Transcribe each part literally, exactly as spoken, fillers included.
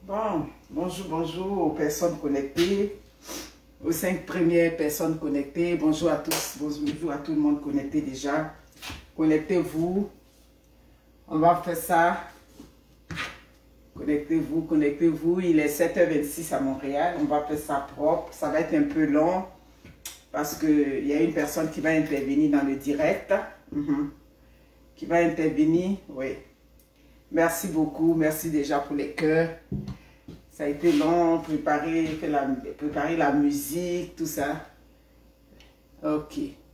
Bon, bonjour, bonjour aux personnes connectées, aux cinq premières personnes connectées. Bonjour à tous, bonjour à tout le monde connecté déjà. Connectez-vous. On va faire ça. Connectez-vous, connectez-vous. Il est sept heures vingt-six à Montréal. On va faire ça propre. Ça va être un peu long parce qu'il y a une personne qui va intervenir dans le direct. Mm-hmm. Qui va intervenir, oui. Merci beaucoup. Merci déjà pour les cœurs. Ça a été long, préparer, la, préparer la musique, tout ça. Ok.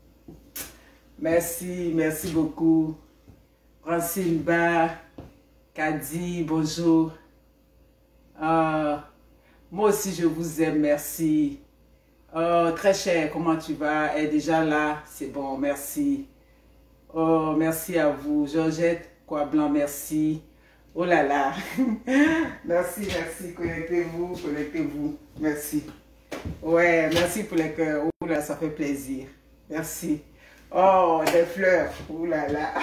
Merci, merci beaucoup. Francine Ba, Kadi, bonjour. Euh, moi aussi, je vous aime, merci. Oh, très cher, comment tu vas? Elle est déjà là, c'est bon, merci. Oh, merci à vous. Georgette Coiblanc, merci. Oh là là. Merci, merci. Connectez-vous, connectez-vous. Merci. Ouais, merci pour les cœurs. Oh là, ça fait plaisir. Merci. Oh, des fleurs. Oh là là.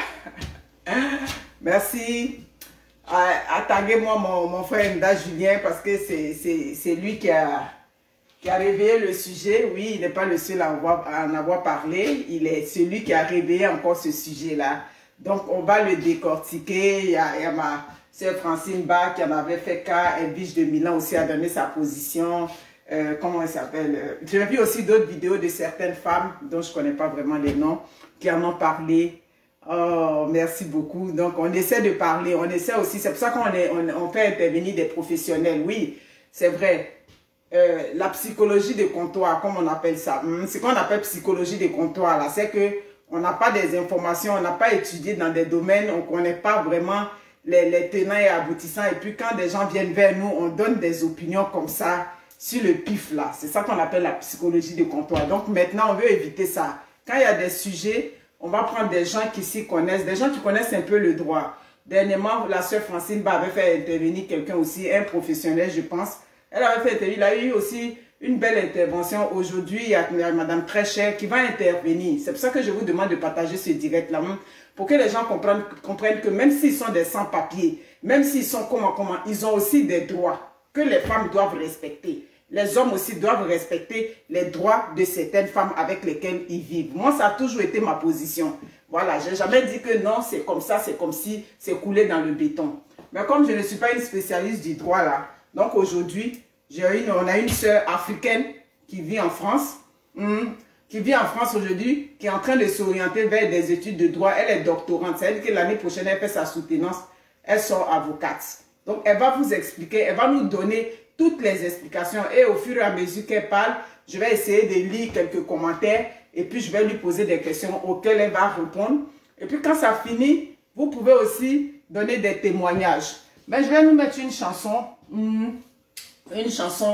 Merci. Attaquez-moi mon, mon frère Nda Julien parce que c'est lui qui a, qui a réveillé le sujet. Oui, il n'est pas le seul à, avoir, à en avoir parlé. Il est celui qui a réveillé encore ce sujet-là. Donc, on va le décortiquer. Il y a, il y a ma sœur Francine Ba qui en avait fait cas. Edwige de Milan aussi a donné sa position. Euh, comment elle s'appelle? J'ai vu aussi d'autres vidéos de certaines femmes dont je ne connais pas vraiment les noms qui en ont parlé. Oh, merci beaucoup. Donc, on essaie de parler. On essaie aussi. C'est pour ça qu'on on, on fait intervenir des professionnels. Oui, c'est vrai. Euh, la psychologie de comptoir, comme on appelle ça. C'est qu'on appelle psychologie de comptoir là. C'est que on n'a pas des informations, on n'a pas étudié dans des domaines, on ne connaît pas vraiment les, les tenants et aboutissants. Et puis quand des gens viennent vers nous, on donne des opinions comme ça, sur le pif là. C'est ça qu'on appelle la psychologie de comptoir. Donc maintenant, on veut éviter ça. Quand il y a des sujets, on va prendre des gens qui s'y connaissent, des gens qui connaissent un peu le droit. Dernièrement, la sœur Francine Ba avait fait intervenir quelqu'un aussi, un professionnel, je pense. Elle avait fait intervenir, il a eu aussi une belle intervention. Aujourd'hui, il y a Madame Très-Chère qui va intervenir. C'est pour ça que je vous demande de partager ce direct-là, pour que les gens comprennent, comprennent que même s'ils sont des sans-papiers, même s'ils sont comment, comment, ils ont aussi des droits que les femmes doivent respecter. Les hommes aussi doivent respecter les droits de certaines femmes avec lesquelles ils vivent. Moi, ça a toujours été ma position. Voilà, je n'ai jamais dit que non, c'est comme ça, c'est comme si c'est coulé dans le béton. Mais comme je ne suis pas une spécialiste du droit là, donc aujourd'hui, Une, on a une sœur africaine qui vit en France, hum, qui vit en France aujourd'hui, qui est en train de s'orienter vers des études de droit. Elle est doctorante, c'est-à-dire que l'année prochaine, elle fait sa soutenance, elle sort avocate. Donc, elle va vous expliquer, elle va nous donner toutes les explications. Et au fur et à mesure qu'elle parle, je vais essayer de lire quelques commentaires et puis je vais lui poser des questions auxquelles elle va répondre. Et puis quand ça finit, vous pouvez aussi donner des témoignages. Mais je vais nous mettre une chanson. Hum, Une chanson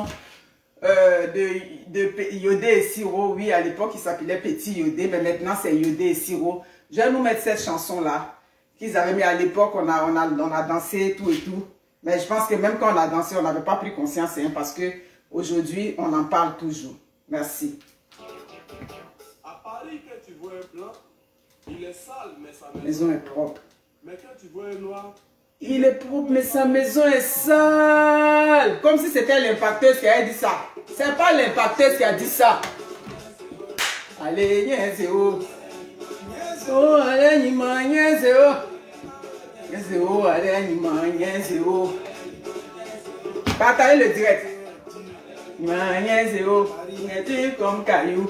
euh, de, de Yodé et Siro. Oui, à l'époque, il s'appelait Petit Yodé, mais maintenant, c'est Yodé et Siro. Je vais nous mettre cette chanson-là qu'ils avaient mis à l'époque. On a, on, a, on a dansé, tout et tout. Mais je pense que même quand on a dansé, on n'avait pas pris conscience, hein, parce qu'aujourd'hui, on en parle toujours. Merci. À Paris, quand tu vois un blanc, il est sale, mais sa maison est propre. Mais quand tu vois un noir, il est propre, mais sa maison est sale. Comme si c'était l'impacteuse qui a dit ça. C'est pas l'impacteuse qui a dit ça. Allez, c'est où? Oh, allez, Nima, c'est où? C'est où, allez, Nima, c'est où? Partagez le direct. Nima, c'est où? Tu comme caillou.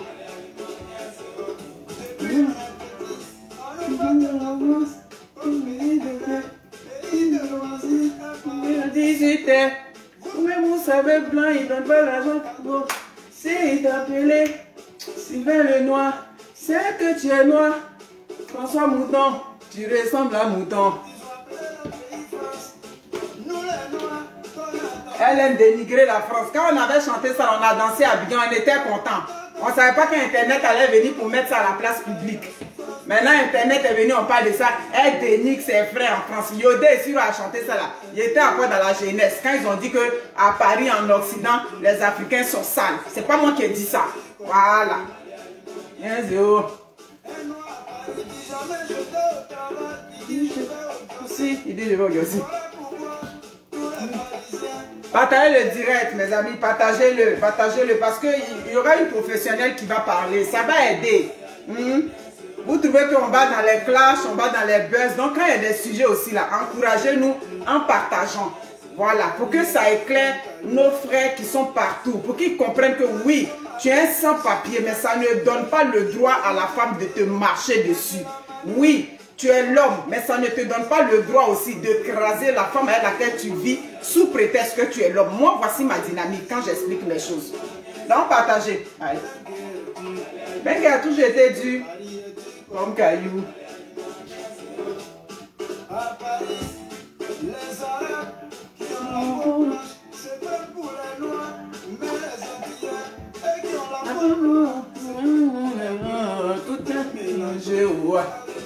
dix-huit heures, mais vous savez blanc, il donne pas l'argent. Si t'appelait Sylvain le noir, c'est que tu es noir. François Mouton, tu ressembles à Mouton. Elle aime dénigrer la France. Quand on avait chanté ça, on a dansé à Abidjan, on était content. On ne savait pas qu'Internet allait venir pour mettre ça à la place publique. Maintenant, Internet est venu, on parle de ça. Elle dénigre ses frères en France. Yodé et Siro a chanté ça là. Il était encore dans la jeunesse. Quand ils ont dit qu'à Paris, en Occident, les Africains sont sales. C'est pas moi qui ai dit ça. Voilà. Bien sûr. Si, il dit je veux aussi. Partagez le direct, mes amis, partagez-le, partagez-le, parce qu'il y aura une professionnelle qui va parler, ça va aider. Hmm? Vous trouvez qu'on va dans les clashs, on va dans les buzz, donc quand il y a des sujets aussi là, encouragez-nous en partageant. Voilà, pour que ça éclaire nos frères qui sont partout, pour qu'ils comprennent que oui, tu es un sans-papier, mais ça ne donne pas le droit à la femme de te marcher dessus. Oui, tu es l'homme, mais ça ne te donne pas le droit aussi de craser la femme avec laquelle tu vis sous prétexte que tu es l'homme. Moi, voici ma dynamique quand j'explique les choses. Donc, partagez. Allez. Ben, qui a toujours été dur comme caillou. À Paris, les Arabes qui ont la peau blanche, c'est pas pour les noirs, mais les Antilles, et qui ont la peau tout est mélangé, ouais.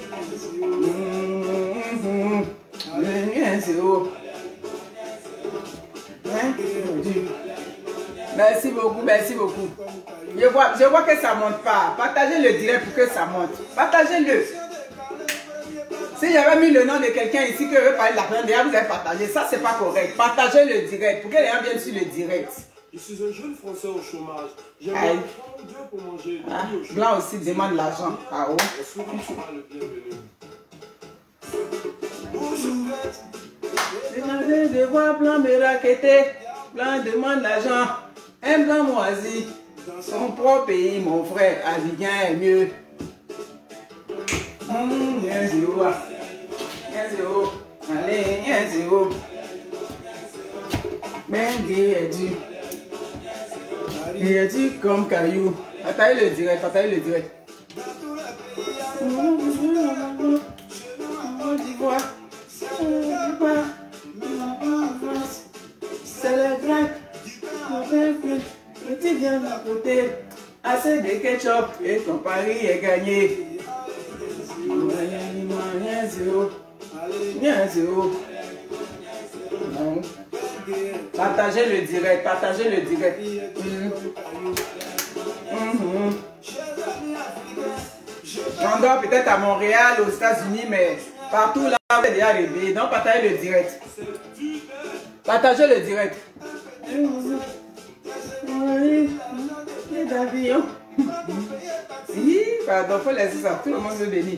Merci beaucoup, merci beaucoup. Je vois, je vois que ça ne monte pas. Partagez le direct pour que ça monte. Partagez-le. Si j'avais mis le nom de quelqu'un ici que je veux parler de la première, déjà vous avez partagé. Ça, c'est pas correct. Partagez le direct pour que les gens viennent sur le direct. Je suis un jeune Français au chômage. J'aimerais prendre Dieu pour manger. Ah, Blanc aussi demande l'argent. Ah oh. Est-ce que tu seras le bienvenu? Demandez de voir Blanc me raqueter. Blanc demande l'argent. Un blanc moisi. Son propre pays, mon frère, Abidjan est mieux. Mmh, un zéro. Un zéro. Allez, un zéro. Mengue est dur. Il est dur comme caillou. Partagez le direct, partagez le direct. C'est le grec. Tu viens d'un côté. Assez de ketchup et ton pari est gagné. Un zéro. Un zéro. Non. Partagez le direct, partagez le direct. Mmh. Mmh. On doit peut-être à Montréal, aux États-Unis, mais partout là, vous êtes déjà réveillé. Donc partagez le direct. Partagez le direct. Les avions. Si, pardon, il faut laisser ça. Tout le monde veut bénir.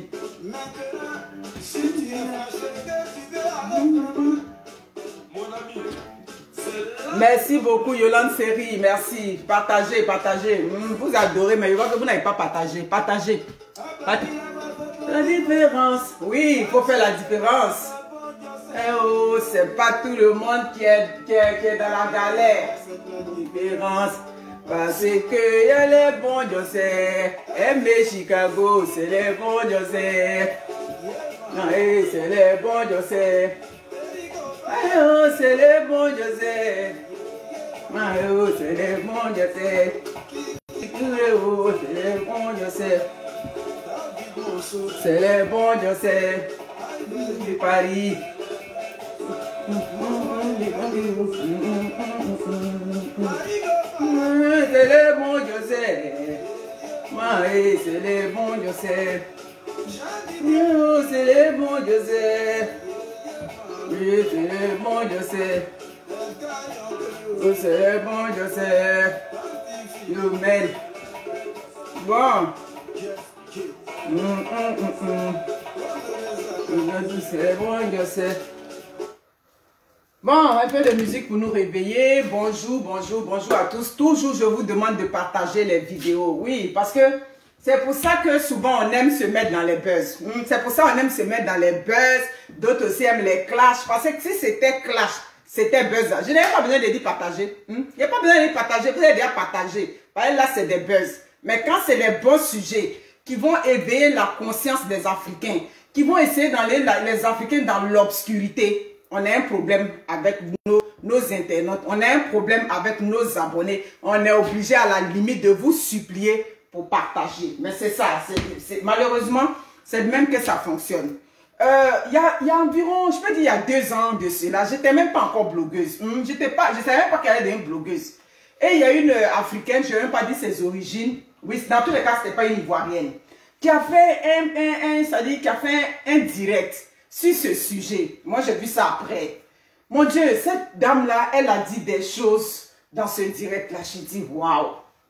Merci beaucoup Yolande Série, merci. Partagez, partagez. Vous adorez, mais je vois que vous n'avez pas partagé. Partagez. Partagez. La différence. Oui, il faut faire la différence. Eh oh, c'est pas tout le monde qui est, qui est, qui est dans la galère. C'est la différence. Parce que y a les bons, je sais. Aimer Chicago, c'est les bons, je sais. Eh, c'est les bons, je sais. Eh oh, c'est les bons, je sais. Eh oh, c'est les bons, je sais. Eh oh, c'est les bons, je sais. C'est les bons, je sais. Du Paris. C'est les bons, je sais. C'est les bons, je sais. C'est les bons, je sais. Oui, c'est les bons, je sais. C'est les bons, je sais. You made. Bon. C'est bon, je sais. Bon, un peu de musique pour nous réveiller. Bonjour, bonjour, bonjour à tous. Toujours, je vous demande de partager les vidéos. Oui, parce que c'est pour ça que souvent on aime se mettre dans les buzz. C'est pour ça qu'on aime se mettre dans les buzz. D'autres aussi aiment les clashs. Parce que si c'était clash, c'était buzz. Je n'ai pas besoin de dire partager. Il n'y a pas besoin de dire partager. Vous avez déjà partagé. Parce que là, c'est des buzz. Mais quand c'est les bons sujets qui vont éveiller la conscience des Africains, qui vont essayer d'aller les Africains dans l'obscurité, on a un problème avec nos, nos internautes, on a un problème avec nos abonnés. On est obligé à la limite de vous supplier pour partager. Mais c'est ça, c'est malheureusement, c'est même que ça fonctionne. Il euh, y, a, y a environ, je peux dire, il y a deux ans de cela, j'étais même pas encore blogueuse. Hum, j'étais pas, je ne savais même pas qu'elle était une blogueuse. Et il y a une euh, Africaine, je ne vais même pas dire ses origines, oui, dans tous les cas, ce n'était pas une Ivoirienne, qui a fait un, un, un, ça dit, qui a fait un, un direct sur ce sujet. Moi, j'ai vu ça après. Mon Dieu, cette dame-là, elle a dit des choses dans ce direct-là. J'ai dit, waouh.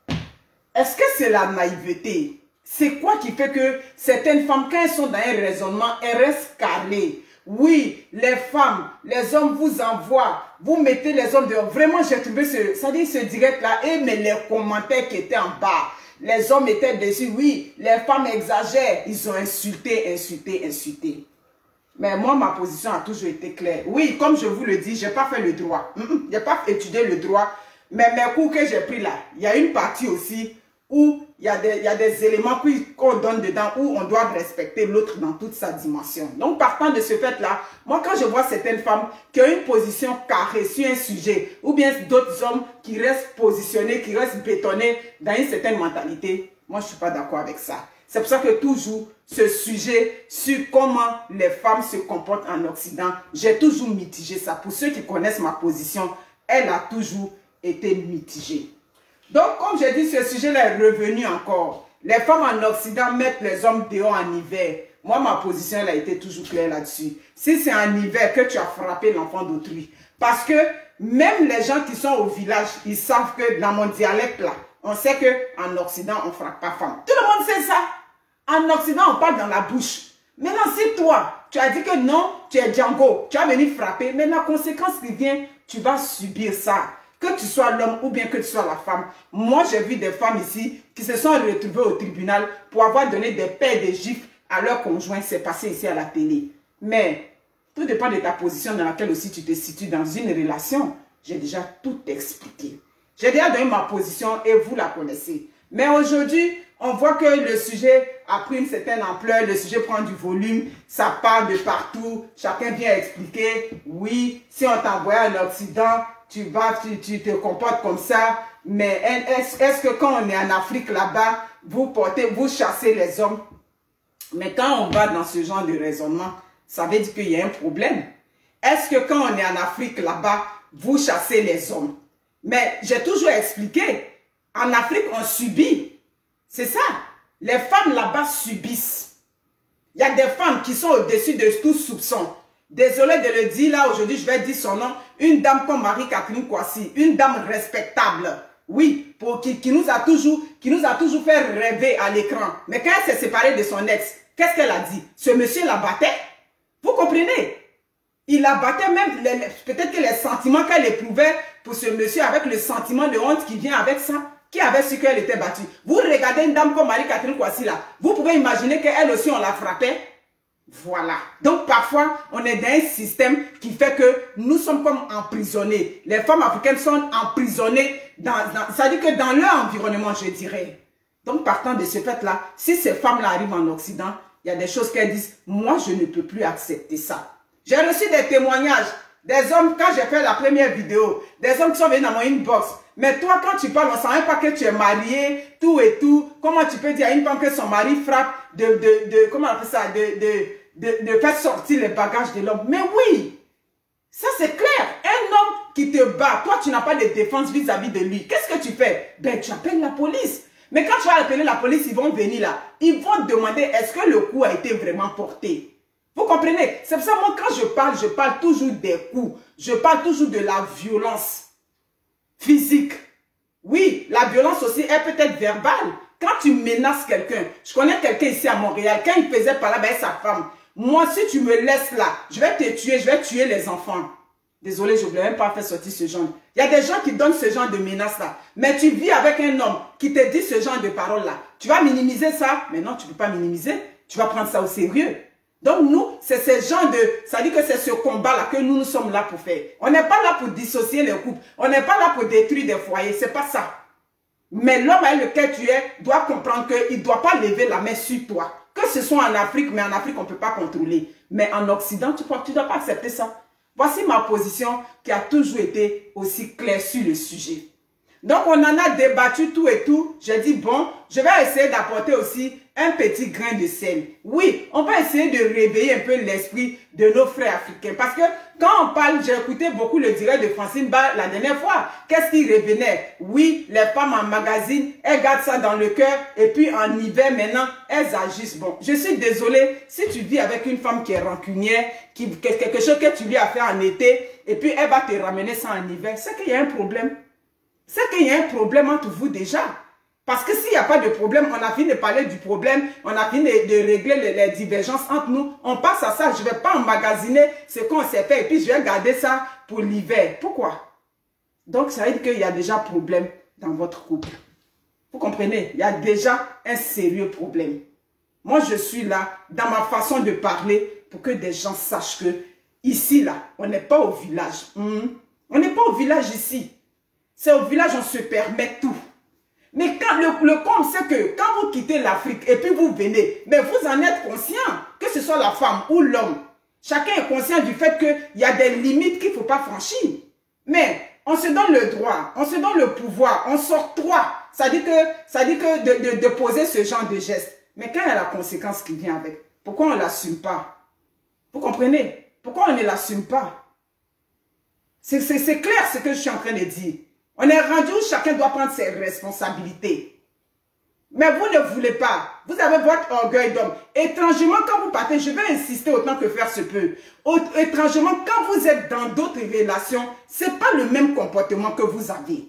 Est-ce que c'est la naïveté? C'est quoi qui fait que certaines femmes, quand elles sont dans un raisonnement, elles restent calées? Oui, les femmes, les hommes vous envoient, vous mettez les hommes dehors. Vraiment, j'ai trouvé ce, ça dit ce direct-là, et mais les commentaires qui étaient en bas, les hommes étaient dessus. Oui, les femmes exagèrent. Ils ont insulté, insulté, insulté. Mais moi, ma position a toujours été claire. Oui, comme je vous le dis, je n'ai pas fait le droit. Mm -mm, je n'ai pas étudié le droit. Mais mes cours que j'ai pris là, il y a une partie aussi où il y a des, il y a des éléments qu'on donne dedans où on doit respecter l'autre dans toute sa dimension. Donc, partant de ce fait-là, moi, quand je vois certaines femmes qui ont une position carrée sur un sujet, ou bien d'autres hommes qui restent positionnés, qui restent bétonnés dans une certaine mentalité, moi, je ne suis pas d'accord avec ça. C'est pour ça que toujours, ce sujet sur comment les femmes se comportent en Occident, j'ai toujours mitigé ça. Pour ceux qui connaissent ma position, elle a toujours été mitigée. Donc, comme j'ai dit, ce sujet-là est revenu encore. Les femmes en Occident mettent les hommes dehors en hiver. Moi, ma position, elle a été toujours claire là-dessus. Si c'est en hiver que tu as frappé l'enfant d'autrui. Parce que même les gens qui sont au village, ils savent que dans mon dialecte là, on sait qu'en Occident, on ne frappe pas femme. Tout le monde sait ça. En Occident, on parle dans la bouche. Maintenant, si toi, tu as dit que non, tu es Django, tu as venu frapper, mais la conséquence qui vient, tu vas subir ça. Que tu sois l'homme ou bien que tu sois la femme. Moi, j'ai vu des femmes ici qui se sont retrouvées au tribunal pour avoir donné des paix et des gifles à leur conjoint. C'est passé ici à la télé. Mais tout dépend de ta position dans laquelle aussi tu te situes dans une relation. J'ai déjà tout expliqué. J'ai déjà donné ma position et vous la connaissez. Mais aujourd'hui, on voit que le sujet a pris une certaine ampleur, le sujet prend du volume, ça part de partout, chacun vient expliquer, oui, si on t'envoie en Occident, tu vas, tu, tu te comportes comme ça, mais est-ce est-ce que quand on est en Afrique là-bas, vous portez, vous chassez les hommes? Mais quand on va dans ce genre de raisonnement, ça veut dire qu'il y a un problème. Est-ce que quand on est en Afrique là-bas, vous chassez les hommes? Mais j'ai toujours expliqué, en Afrique, on subit. C'est ça. Les femmes là-bas subissent. Il y a des femmes qui sont au-dessus de tout soupçon. Désolé de le dire là, aujourd'hui, je vais dire son nom. Une dame comme Marie-Catherine Kouassi, une dame respectable. Oui, pour, qui, qui, nous a toujours, qui nous a toujours fait rêver à l'écran. Mais quand elle s'est séparée de son ex, qu'est-ce qu'elle a dit? Ce monsieur la battait. Vous comprenez? Il la battait même, peut-être que les sentiments qu'elle éprouvait pour ce monsieur, avec le sentiment de honte qui vient avec ça, qui avait su qu'elle était battue. Vous regardez une dame comme Marie-Catherine Kouassi là, vous pouvez imaginer qu'elle aussi on la frappait. Voilà. Donc parfois, on est dans un système qui fait que nous sommes comme emprisonnés. Les femmes africaines sont emprisonnées, dans, dans, ça veut dire que dans leur environnement, je dirais. Donc partant de ce fait-là, si ces femmes-là arrivent en Occident, il y a des choses qu'elles disent, moi je ne peux plus accepter ça. J'ai reçu des témoignages, des hommes, quand j'ai fait la première vidéo, des hommes qui sont venus dans mon inbox. Mais toi, quand tu parles, on ne sait même pas que tu es marié, tout et tout. Comment tu peux dire à une femme que son mari frappe de, de, de comment on appelle ça, de, de, de, de faire sortir les bagages de l'homme? Mais oui, ça c'est clair. Un homme qui te bat, toi tu n'as pas de défense vis-à-vis de lui. Qu'est-ce que tu fais? Ben tu appelles la police. Mais quand tu vas appeler la police, ils vont venir là. Ils vont te demander est-ce que le coup a été vraiment porté. Vous comprenez? C'est pour ça, moi, quand je parle, je parle toujours des coups. Je parle toujours de la violence physique. Oui, la violence aussi est peut-être verbale. Quand tu menaces quelqu'un, je connais quelqu'un ici à Montréal, quand il faisait par là avec sa femme, moi, si tu me laisses là, je vais te tuer, je vais tuer les enfants. Désolé, je ne voulais même pas faire sortir ce genre. Il y a des gens qui donnent ce genre de menaces là. Mais tu vis avec un homme qui te dit ce genre de paroles là. Tu vas minimiser ça? Mais non, tu ne peux pas minimiser. Tu vas prendre ça au sérieux. Donc nous, c'est ce genre de... Ça dit que c'est ce combat-là que nous, nous sommes là pour faire. On n'est pas là pour dissocier les couples. On n'est pas là pour détruire des foyers. C'est pas ça. Mais l'homme avec lequel tu es doit comprendre qu'il ne doit pas lever la main sur toi. Que ce soit en Afrique, mais en Afrique, on ne peut pas contrôler. Mais en Occident, tu ne dois pas accepter ça. Voici ma position qui a toujours été aussi claire sur le sujet. Donc, on en a débattu tout et tout. J'ai dit, bon, je vais essayer d'apporter aussi un petit grain de sel. Oui, on va essayer de réveiller un peu l'esprit de nos frères africains. Parce que quand on parle, j'ai écouté beaucoup le direct de Francine Ba la dernière fois. Qu'est-ce qui revenait? Oui, les femmes en magazine, elles gardent ça dans le cœur. Et puis en hiver, maintenant, elles agissent. Bon, je suis désolée, si tu vis avec une femme qui est rancunière, qui, quelque chose que tu lui as fait en été, et puis elle va te ramener ça en hiver, c'est qu'il y a un problème. C'est qu'il y a un problème entre vous déjà. Parce que s'il n'y a pas de problème, on a fini de parler du problème, on a fini de, de régler les, les divergences entre nous, on passe à ça. Je ne vais pas emmagasiner ce qu'on s'est fait et puis je vais garder ça pour l'hiver. Pourquoi? Donc ça veut dire qu'il y a déjà problème dans votre couple. Vous comprenez? Il y a déjà un sérieux problème. Moi, je suis là, dans ma façon de parler, pour que des gens sachent que ici, là, on n'est pas au village. Hum? On n'est pas au village ici. C'est au village, on se permet tout. Mais quand le, le compte, c'est que quand vous quittez l'Afrique et puis vous venez, mais vous en êtes conscient, que ce soit la femme ou l'homme. Chacun est conscient du fait qu'il y a des limites qu'il ne faut pas franchir. Mais on se donne le droit, on se donne le pouvoir, on s'octroie. Ça dit que, ça dit que de, de, de poser ce genre de geste. Mais quand il y a la conséquence qui vient avec, pourquoi on ne l'assume pas? Vous comprenez? Pourquoi on ne l'assume pas? C'est clair ce que je suis en train de dire. On est rendu où chacun doit prendre ses responsabilités. Mais vous ne voulez pas. Vous avez votre orgueil d'homme. Étrangement, quand vous partez, je vais insister autant que faire se peut. Étrangement, quand vous êtes dans d'autres relations, ce n'est pas le même comportement que vous avez.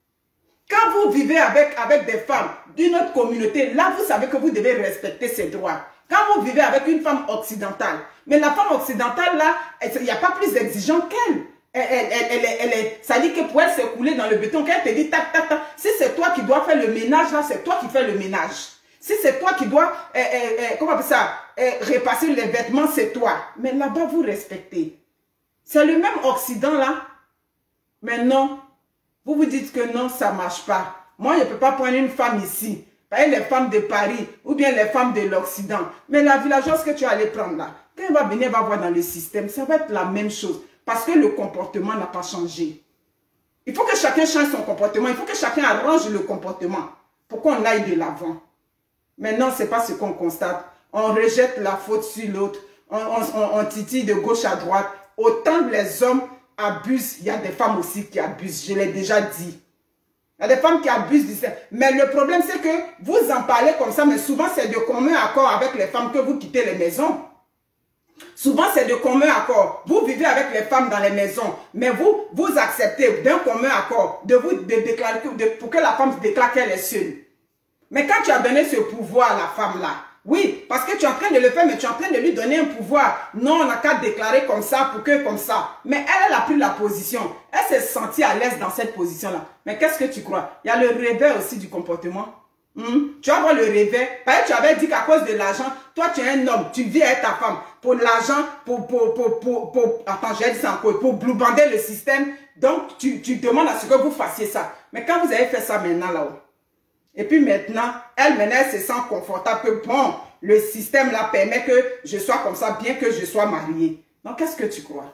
Quand vous vivez avec, avec des femmes d'une autre communauté, là, vous savez que vous devez respecter ses droits. Quand vous vivez avec une femme occidentale, mais la femme occidentale, là, il n'y a pas plus exigeant qu'elle. Elle, elle, elle, elle, elle, elle, ça dit que pour elle s'écouler dans le béton, quand elle te dit tac, tac, tac, si c'est toi qui dois faire le ménage, là, c'est toi qui fais le ménage. Si c'est toi qui dois, euh, euh, euh, comment on appelle ça, euh, repasser les vêtements, c'est toi. Mais là-bas, vous respectez. C'est le même Occident, là. Mais non, vous vous dites que non, ça ne marche pas. Moi, je ne peux pas prendre une femme ici, par les femmes de Paris, ou bien les femmes de l'Occident. Mais la villageoise que tu allais prendre là, quand elle va venir, elle va voir dans le système, ça va être la même chose. Parce que le comportement n'a pas changé. Il faut que chacun change son comportement. Il faut que chacun arrange le comportement pour qu'on aille de l'avant. Maintenant, ce n'est pas ce qu'on constate. On rejette la faute sur l'autre. On, on, on titille de gauche à droite. Autant les hommes abusent, il y a des femmes aussi qui abusent. Je l'ai déjà dit. Il y a des femmes qui abusent du sexe. Mais le problème, c'est que vous en parlez comme ça, mais souvent, c'est de commun accord avec les femmes que vous quittez les maisons. Souvent, c'est de commun accord. Vous vivez avec les femmes dans les maisons, mais vous, vous acceptez d'un commun accord de vous de déclarer de, pour que la femme se déclare qu'elle est seule. Mais quand tu as donné ce pouvoir à la femme-là, oui, parce que tu es en train de le faire, mais tu es en train de lui donner un pouvoir. Non, on n'a qu'à déclarer comme ça, pour que comme ça. Mais elle, elle a pris la position. Elle s'est sentie à l'aise dans cette position-là. Mais qu'est-ce que tu crois? Il y a le réveil aussi du comportement. Hmm? Tu vas voir le réveil. Parce que tu avais dit qu'à cause de l'argent, toi tu es un homme, tu vis avec ta femme. Pour l'argent, pour, pour, pour, pour, pour, attends, j'ai dit ça encore, pour bloubander le système. Donc, tu, tu demandes à ce que vous fassiez ça. Mais quand vous avez fait ça maintenant là-haut, et puis maintenant, elle, maintenant, elle se sent confortable que bon, le système là permet que je sois comme ça, bien que je sois mariée. Donc, qu'est-ce que tu crois?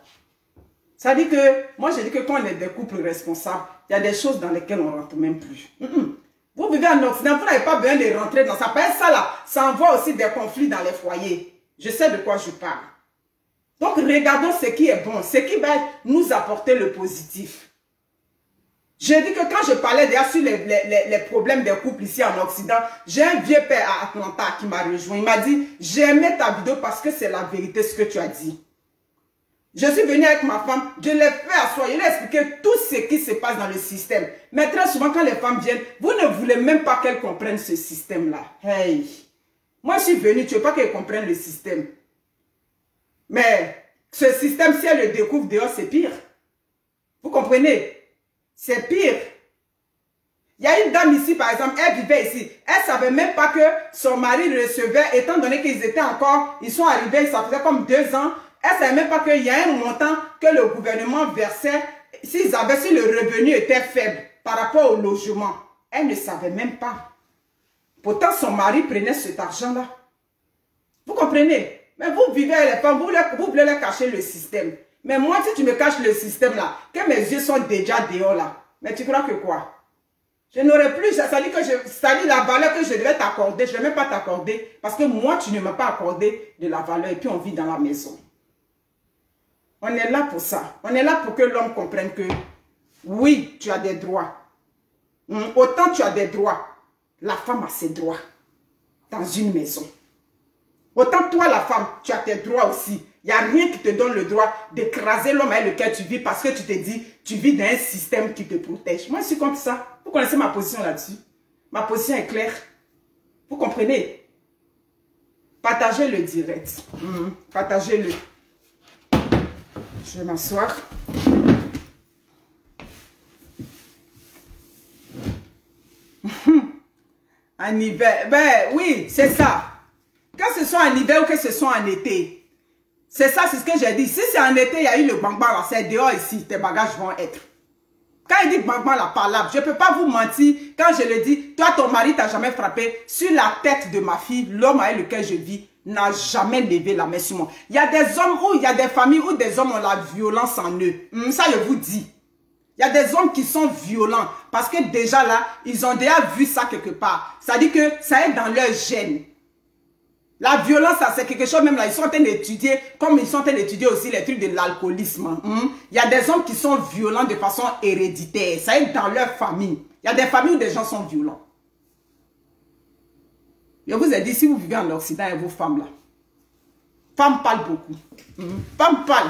Ça dit que, moi je dis que quand on est des couples responsables, il y a des choses dans lesquelles on ne rentre même plus. Mm-mm. Vous vivez en Occident, vous n'avez pas besoin de rentrer dans ça. Parce que ça là, ça envoie aussi des conflits dans les foyers. Je sais de quoi je parle. Donc regardons ce qui est bon, ce qui va nous apporter le positif. J'ai dit que quand je parlais déjà sur les, les, les, les problèmes des couples ici en Occident, j'ai un vieux père à Atlanta qui m'a rejoint. Il m'a dit, j'ai aimé ta vidéo parce que c'est la vérité ce que tu as dit. Je suis venue avec ma femme, je l'ai fait asseoir, je lui ai expliqué tout ce qui se passe dans le système. Mais très souvent, quand les femmes viennent, vous ne voulez même pas qu'elles comprennent ce système-là. Hey! Moi, je suis venue, tu ne veux pas qu'elles comprennent le système. Mais ce système, si elle le découvre dehors, c'est pire. Vous comprenez? C'est pire. Il y a une dame ici, par exemple, elle vivait ici. Elle ne savait même pas que son mari recevait, étant donné qu'ils étaient encore, ils sont arrivés, ça faisait comme deux ans. Elle ne savait même pas qu'il y a un montant que le gouvernement versait s'ils avaient, si le revenu était faible par rapport au logement. Elle ne savait même pas. Pourtant, son mari prenait cet argent-là. Vous comprenez? Mais vous vivez avec les femmes, vous, vous voulez leur cacher le système. Mais moi, si tu me caches le système là, que mes yeux sont déjà dehors là, mais tu crois que quoi? Je n'aurais plus, ça dit que je, ça dit la valeur que je devais t'accorder, je ne vais même pas t'accorder. Parce que moi, tu ne m'as pas accordé de la valeur et puis on vit dans la maison. On est là pour ça. On est là pour que l'homme comprenne que oui, tu as des droits. Hum, autant tu as des droits, la femme a ses droits dans une maison. Autant toi, la femme, tu as tes droits aussi. Il n'y a rien qui te donne le droit d'écraser l'homme avec lequel tu vis parce que tu te dis, tu vis dans un système qui te protège. Moi, je suis contre ça. Vous connaissez ma position là-dessus. Ma position est claire. Vous comprenez? Partagez le direct. Mmh. Partagez-le. Je vais m'asseoir. En hiver. Ben oui, c'est ça. Que ce soit en hiver ou que ce soit en été. C'est ça, c'est ce que j'ai dit. Si c'est en été, il y a eu le bang bang là, c'est dehors ici, tes bagages vont être. Quand il dit bang bang la parlable, je ne peux pas vous mentir. Quand je le dis, toi ton mari t'a jamais frappé sur la tête de ma fille, l'homme avec lequel je vis n'a jamais levé la main sur moi. Il y a des hommes où il y a des familles où des hommes ont la violence en eux. Hum, ça je vous dis. Il y a des hommes qui sont violents parce que déjà là, ils ont déjà vu ça quelque part. Ça dit que ça est dans leur gène. La violence, c'est quelque chose même là, ils sont en train d'étudier, comme ils sont en train d'étudier aussi les trucs de l'alcoolisme. Hein. Il y a des hommes qui sont violents de façon héréditaire. Ça est dans leur famille. Il y a des familles où des gens sont violents. Je vous ai dit, si vous vivez en Occident et vos femmes là, femmes parlent beaucoup. Hein. Femmes parlent.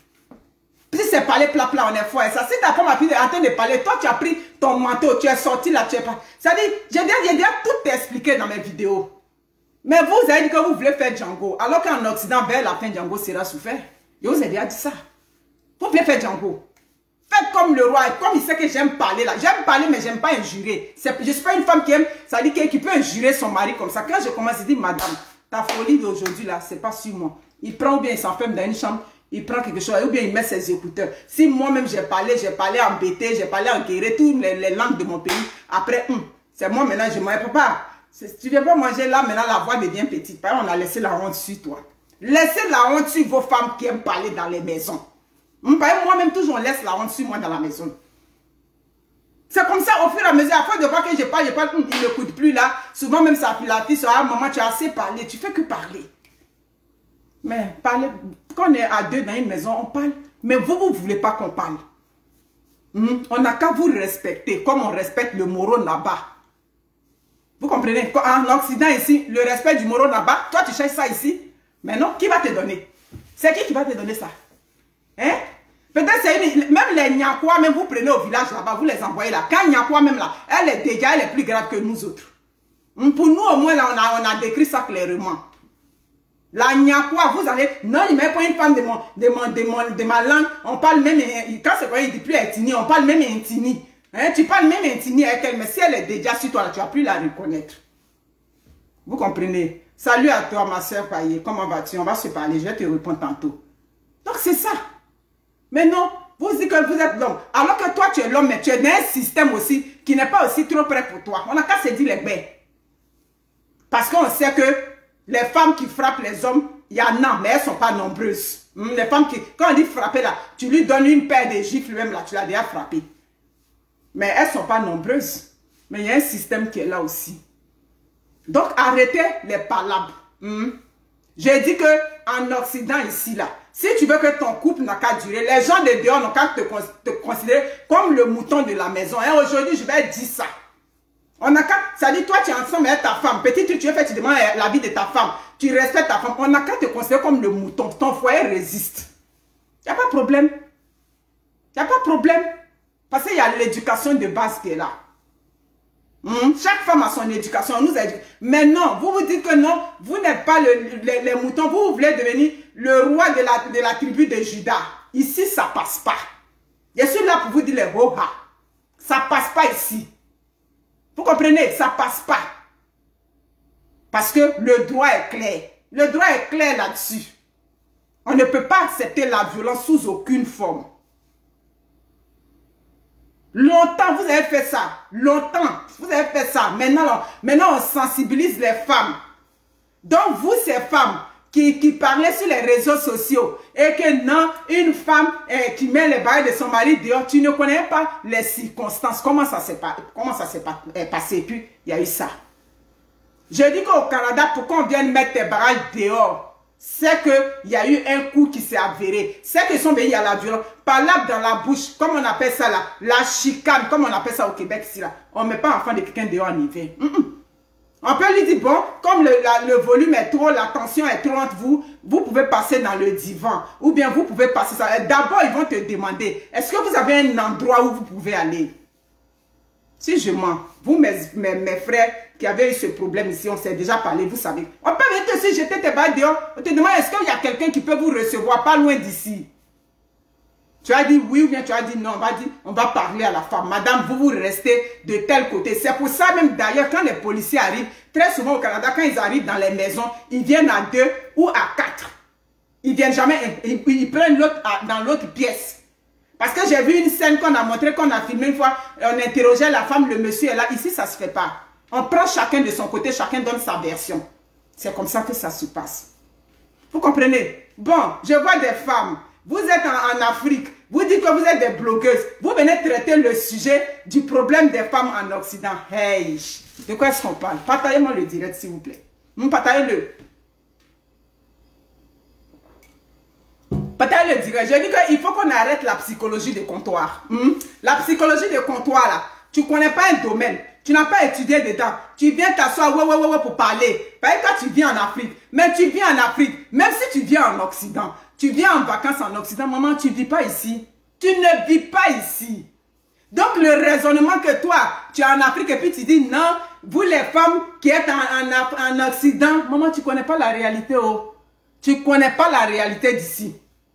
Si c'est parler plat plat, on est fort. Ça, si ta femme a pris en train de parler, toi tu as pris ton manteau, tu es sorti là, tu es pas. Ça dit, j'ai déjà, déjà tout expliqué dans mes vidéos. Mais vous avez dit que vous voulez faire Django, alors qu'en Occident, vers la fin, Django sera souffert. Je vous ai déjà dit ça. Vous voulez faire Django. Faites comme le roi, comme il sait que j'aime parler là. J'aime parler, mais j'aime pas injurer. Je ne suis pas une femme qui aime, ça dit qui peut injurer son mari comme ça. Quand je commence, je dis, madame, ta folie d'aujourd'hui là, c'est pas sur moi. Il prend ou bien il s'enferme dans une chambre, il prend quelque chose, ou bien il met ses écouteurs. Si moi-même j'ai parlé, j'ai parlé en bété, j'ai parlé en guéré, toutes les, les langues de mon pays, après, hum, c'est moi maintenant, je mange. Papa, tu ne viens pas manger là, maintenant la voix devient petite. Par exemple, on a laissé la honte sur toi. Laissez la honte sur vos femmes qui aiment parler dans les maisons. Moi-même, toujours, on laisse la honte sur moi dans la maison. C'est comme ça, au fur et à mesure, à force de voir que je parle, je parle, il ne m'écoute plus là. Souvent, même ça, la fille sera, maman, tu as assez parlé, tu fais que parler. Mais parler, quand on est à deux dans une maison, on parle. Mais vous, vous ne voulez pas qu'on parle. Hum? On n'a qu'à vous respecter, comme on respecte le moro là-bas. Vous comprenez? En Occident ici, le respect du moro là-bas, toi tu cherches ça ici. Mais non, qui va te donner? C'est qui qui va te donner ça? Hein? Peut-être c'est une... Même les Nyakwa, même vous prenez au village là-bas, vous les envoyez là. Quand Nyakwa même là, elle est déjà, elle est plus grave que nous autres. Pour nous au moins là, on a, on a décrit ça clairement. La Nyakwa, vous allez... Non, il ne met pas une femme de, mon, de, mon, de, mon, de ma langue. On parle même... Quand c'est quoi, il dit plus Intini, on parle même Intini. Hein, tu parles même Intini avec elle, mais si elle est déjà sur toi, là, tu ne vas plus la reconnaître. Vous comprenez? Salut à toi, ma soeur Paye. Comment vas-tu? On va se parler, je vais te répondre tantôt. Donc c'est ça. Mais non, vous dites que vous êtes l'homme. Alors que toi, tu es l'homme, mais tu es dans un système aussi qui n'est pas aussi trop prêt pour toi. On n'a qu'à se dire les bains. Parce qu'on sait que les femmes qui frappent les hommes, il y en a, mais elles ne sont pas nombreuses. Les femmes qui, quand on dit frapper là, tu lui donnes une paire de gifles même là, tu l'as déjà frappé. Mais elles ne sont pas nombreuses. Mais il y a un système qui est là aussi. Donc arrêtez les palabres. Hmm? J'ai dit qu'en Occident ici là, si tu veux que ton couple n'a qu'à durer, les gens de dehors n'ont qu'à te, te considérer comme le mouton de la maison. Et aujourd'hui, je vais dire ça. On n'a qu'à, ça dit toi tu es ensemble avec ta femme. Petit truc, tu veux faire, tu demandes la vie de ta femme. Tu respectes ta femme. On n'a qu'à te considérer comme le mouton. Ton foyer résiste. Il n'y a pas de problème. Il n'y a pas de problème. Parce qu'il y a l'éducation de base qui est là. Mmh. Chaque femme a son éducation. On nous a dit. Mais non, vous vous dites que non, vous n'êtes pas le, les, les moutons. Vous, vous voulez devenir le roi de la, de la tribu de Judas. Ici, ça ne passe pas. Je suis là pour vous dire les roha. Ça ne passe pas ici. Vous comprenez? Ça ne passe pas. Parce que le droit est clair. Le droit est clair là-dessus. On ne peut pas accepter la violence sous aucune forme. Longtemps, vous avez fait ça. Longtemps, vous avez fait ça. Maintenant, maintenant, on sensibilise les femmes. Donc, vous, ces femmes, qui, qui parlait sur les réseaux sociaux et que non, une femme eh, qui met les bails de son mari dehors, tu ne connais pas les circonstances, comment ça s'est comment ça s'est passé, puis il y a eu ça. Je dis qu'au Canada, pourquoi on vient mettre tes barrages dehors, c'est qu'il y a eu un coup qui s'est avéré. C'est qu'ils sont venus à la violence, par là dans la bouche, comme on appelle ça là, la chicane, comme on appelle ça au Québec ici là. On ne met pas enfant de quelqu'un dehors en hiver. Mm -mm. On peut lui dire, bon, comme le, la, le volume est trop, la tension est trop entre vous, vous pouvez passer dans le divan. Ou bien vous pouvez passer ça. D'abord, ils vont te demander, est-ce que vous avez un endroit où vous pouvez aller? Si je mens, vous, mes, mes, mes frères qui avaient eu ce problème ici, on s'est déjà parlé, vous savez. On peut venir te si jeter tes balles dehors. On te demande, est-ce qu'il y a quelqu'un qui peut vous recevoir pas loin d'ici? Tu as dit oui ou bien tu as dit non, on va, dire, on va parler à la femme. Madame, vous vous restez de tel côté. C'est pour ça même d'ailleurs quand les policiers arrivent, très souvent au Canada, quand ils arrivent dans les maisons, ils viennent à deux ou à quatre. Ils viennent jamais, ils, ils prennent l'autre dans l'autre pièce. Parce que j'ai vu une scène qu'on a montré, qu'on a filmé une fois, on interrogeait la femme, le monsieur est là. Ici, ça ne se fait pas. On prend chacun de son côté, chacun donne sa version. C'est comme ça que ça se passe. Vous comprenez? Bon, je vois des femmes. Vous êtes en, en Afrique, vous dites que vous êtes des blogueuses, vous venez traiter le sujet du problème des femmes en Occident. Hey, de quoi est-ce qu'on parle? Partagez-moi le direct, s'il vous plaît. Partagez-le. Partagez le direct. Je dis qu'il faut qu'on arrête la psychologie de comptoir. Hmm? La psychologie de comptoir, là, tu ne connais pas un domaine, tu n'as pas étudié dedans, tu viens t'asseoir ouais, ouais, ouais, ouais, pour parler. Parce que quand tu viens en Afrique, même tu viens en Afrique, même si tu viens en Occident, tu viens en vacances en Occident, maman, tu ne vis pas ici. Tu ne vis pas ici. Donc, le raisonnement que toi, tu es en Afrique et puis tu dis, non, vous les femmes qui êtes en, en, en Occident, maman, tu ne connais pas la réalité. Oh. Tu ne connais pas la réalité d'ici.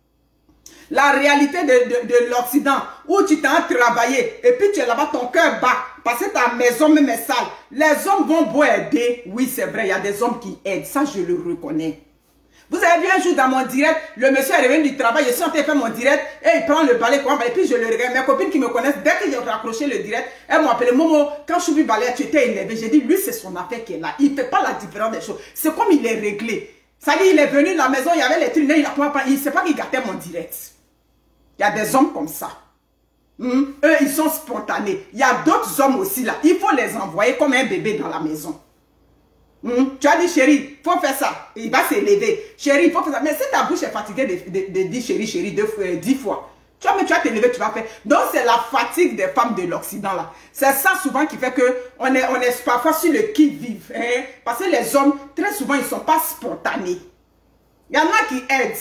La réalité de, de, de l'Occident, où tu t'as travaillé et puis tu es là-bas, ton cœur bat, parce que ta maison même est sale. Les hommes vont beau aider. Oui, c'est vrai, il y a des hommes qui aident. Ça, je le reconnais. Vous avez vu un jour dans mon direct, le monsieur est revenu du travail, je suis en train de faire mon direct, et il prend le balai, et puis je le regarde. Mes copines qui me connaissent, dès que j'ai raccroché le direct, elles m'ont appelé, Momo, quand je suis venu balai, tu étais énervé. J'ai dit, lui, c'est son affaire qui est là. Il ne fait pas la différence des choses. C'est comme il est réglé. Ça dit, il est venu de la maison, il y avait les trucs, il ne sait pas qu'il gâtait mon direct. Il y a des hommes comme ça. Hum? Eux, ils sont spontanés. Il y a d'autres hommes aussi là. Il faut les envoyer comme un bébé dans la maison. Hum? Tu as dit, chérie, il faut faire ça. Il va s'élever. Chérie, il faut faire ça. Mais si ta bouche est fatiguée de, de, de dire chérie, chérie, deux fois, dix fois, tu vas, tu vas t'élever, tu vas faire. Donc, c'est la fatigue des femmes de l'Occident là. C'est ça souvent qui fait qu'on est, on est parfois sur le qui-vive. Hein? Parce que les hommes, très souvent, ils ne sont pas spontanés. Il y en a qui aident.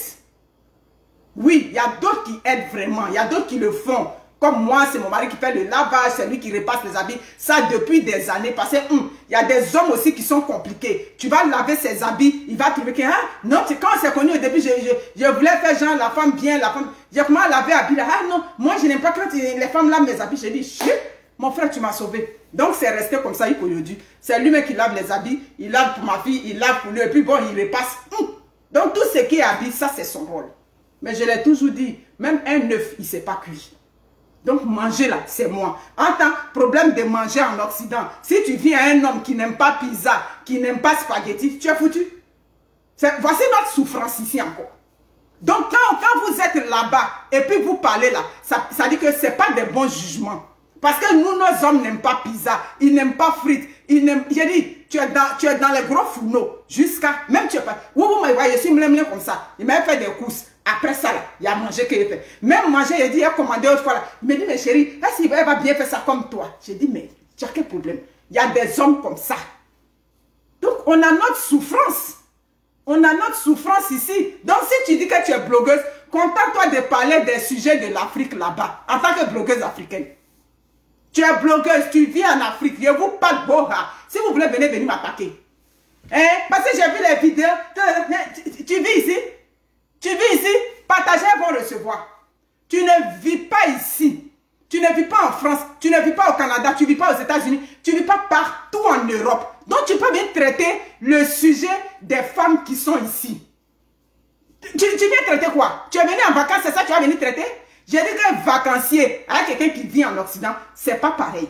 Oui, il y a d'autres qui aident vraiment. Il y a d'autres qui le font. Comme moi, c'est mon mari qui fait le lavage, c'est lui qui repasse les habits. Ça depuis des années. Parce que hum, il y a des hommes aussi qui sont compliqués. Tu vas laver ses habits, il va trouver que, ah, non, quand on s'est connu au début, je, je, je voulais faire genre la femme bien, la femme. J'ai commencé à laver habits. Ah non, moi je n'aime pas quand les femmes lavent mes habits. J'ai dit, chut, mon frère, tu m'as sauvé. Donc c'est resté comme ça, il aujourd'hui. C'est lui-même qui lave les habits. Il lave pour ma fille, il lave pour lui. Et puis bon, il repasse. Hum. Donc tout ce qui est habit, ça c'est son rôle. Mais je l'ai toujours dit, même un œuf, il ne s'est pas cuit. Donc manger là, c'est moi. En tant que problème de manger en Occident, si tu viens à un homme qui n'aime pas pizza, qui n'aime pas spaghetti, tu es foutu. Voici notre souffrance ici encore. Donc quand, quand vous êtes là-bas et puis vous parlez là, ça, ça dit que ce n'est pas des bons jugements. Parce que nous, nos hommes n'aiment pas pizza, ils n'aiment pas frites, ils n'aiment... J'ai dit, tu es, dans, tu es dans les gros fourneaux, jusqu'à... Même tu es pas... Vous, vous me voyez, je suis mlem comme ça. Il m'a fait des courses. Après ça, là, il a mangé qu'il a fait. Même manger, il a dit, il a commandé autre fois là. Il me dit, mais chérie, est-ce qu'il va bien faire ça comme toi? J'ai dit, mais tu as quel problème? Il y a des hommes comme ça. Donc, on a notre souffrance. On a notre souffrance ici. Donc, si tu dis que tu es blogueuse, contente-toi de parler des sujets de l'Afrique là-bas, en tant que blogueuse africaine. Tu es blogueuse, tu vis en Afrique, je vous parle Boha. Si vous voulez venir, venir m'attaquer. Hein? Parce que j'ai vu les vidéos. Tu, tu, tu vis ici? Tu vis ici? Partagez, vont recevoir. Tu ne vis pas ici. Tu ne vis pas en France. Tu ne vis pas au Canada. Tu ne vis pas aux États-Unis. Tu ne vis pas partout en Europe. Donc tu peux bien traiter le sujet des femmes qui sont ici. Tu, tu viens traiter quoi? Tu es venu en vacances, c'est ça que tu vas venir traiter? J'ai dit que vacancier avec quelqu'un qui vit en Occident, c'est pas pareil.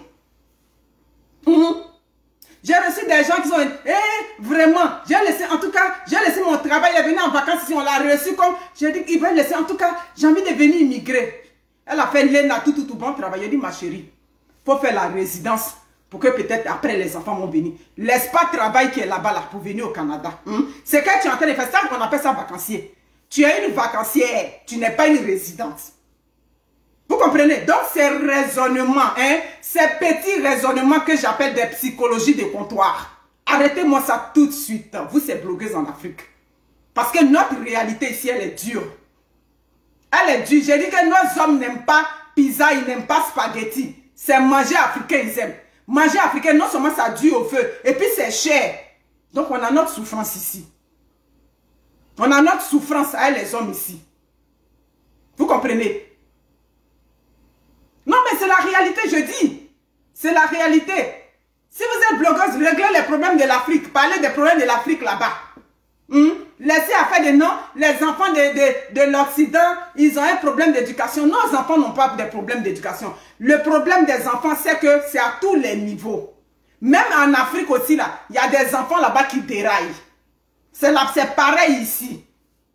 Mmh. J'ai reçu des gens qui sont... Eh, vraiment, j'ai laissé, en tout cas, j'ai laissé mon travail. travail, il est venu en vacances ici, on l'a reçu comme, j'ai dit qu'il va laisser, en tout cas, j'ai envie de venir immigrer. Elle a fait l'E N A, tout, tout, tout bon travail. J'ai dit, ma chérie, il faut faire la résidence pour que peut-être après les enfants vont venir. Laisse pas le travail qui est là-bas là, pour venir au Canada. Hum? C'est que tu es en train de faire ça qu'on appelle ça vacancier. Tu es une vacancière, tu n'es pas une résidente. Vous comprenez? Donc ces raisonnements, hein, ces petits raisonnements que j'appelle des psychologies de comptoir. Arrêtez-moi ça tout de suite, vous ces blogueuses en Afrique. Parce que notre réalité ici, elle est dure. Elle est dure. J'ai dit que nos hommes n'aiment pas pizza, ils n'aiment pas spaghetti. C'est manger africain, ils aiment. Manger africain, non seulement ça dure au feu, et puis c'est cher. Donc on a notre souffrance ici. On a notre souffrance à les hommes ici. Vous comprenez? Non, mais c'est la réalité, je dis. C'est la réalité. Si vous êtes blogueuse, réglez les problèmes de l'Afrique. Parlez des problèmes de l'Afrique là-bas. Hum? Laissez à faire des noms. Les enfants de, de, de l'Occident, ils ont un problème d'éducation. Nos enfants n'ont pas de problème d'éducation. Le problème des enfants, c'est que c'est à tous les niveaux. Même en Afrique aussi, là, il y a des enfants là-bas qui déraillent. C'est pareil ici.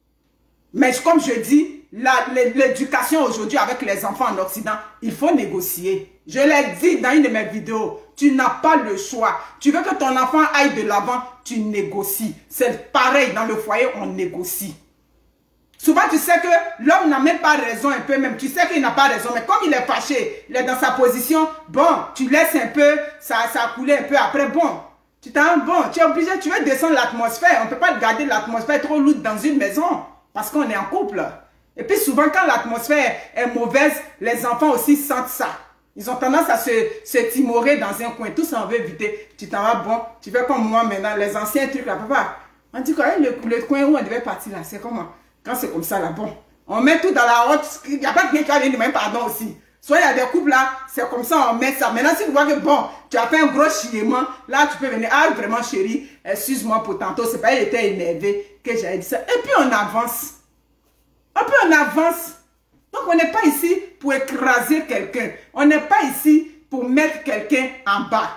Mais comme je dis, l'éducation aujourd'hui avec les enfants en Occident, il faut négocier. Je l'ai dit dans une de mes vidéos, tu n'as pas le choix. Tu veux que ton enfant aille de l'avant, tu négocies. C'est pareil, dans le foyer, on négocie. Souvent, tu sais que l'homme n'a même pas raison un peu même. Tu sais qu'il n'a pas raison, mais comme il est fâché, il est dans sa position, bon, tu laisses un peu, ça, ça a coulé un peu après, bon. Tu t'en bon, tu es obligé, tu veux descendre l'atmosphère. On ne peut pas garder l'atmosphère trop lourde dans une maison parce qu'on est en couple. Et puis souvent, quand l'atmosphère est mauvaise, les enfants aussi sentent ça. Ils ont tendance à se, se timorer dans un coin. Tout ça, on veut éviter. Tu t'en vas, bon, tu fais comme moi maintenant, les anciens trucs là, papa. On dit quoi, le, le coin où on devait partir là, c'est comment? Quand c'est comme ça là, bon. On met tout dans la haute. Il n'y a pas de bien qui va venir demander pardon aussi. Soit il y a des couples là, c'est comme ça, on met ça. Maintenant, si tu vois que bon, tu as fait un gros chiement, là, tu peux venir. Ah, vraiment, chérie, excuse-moi pour tantôt. C'est pas, il était énervé que j'avais dit ça. Et puis, on avance. Et puis, on avance. Donc, on n'est pas ici pour écraser quelqu'un. On n'est pas ici pour mettre quelqu'un en bas.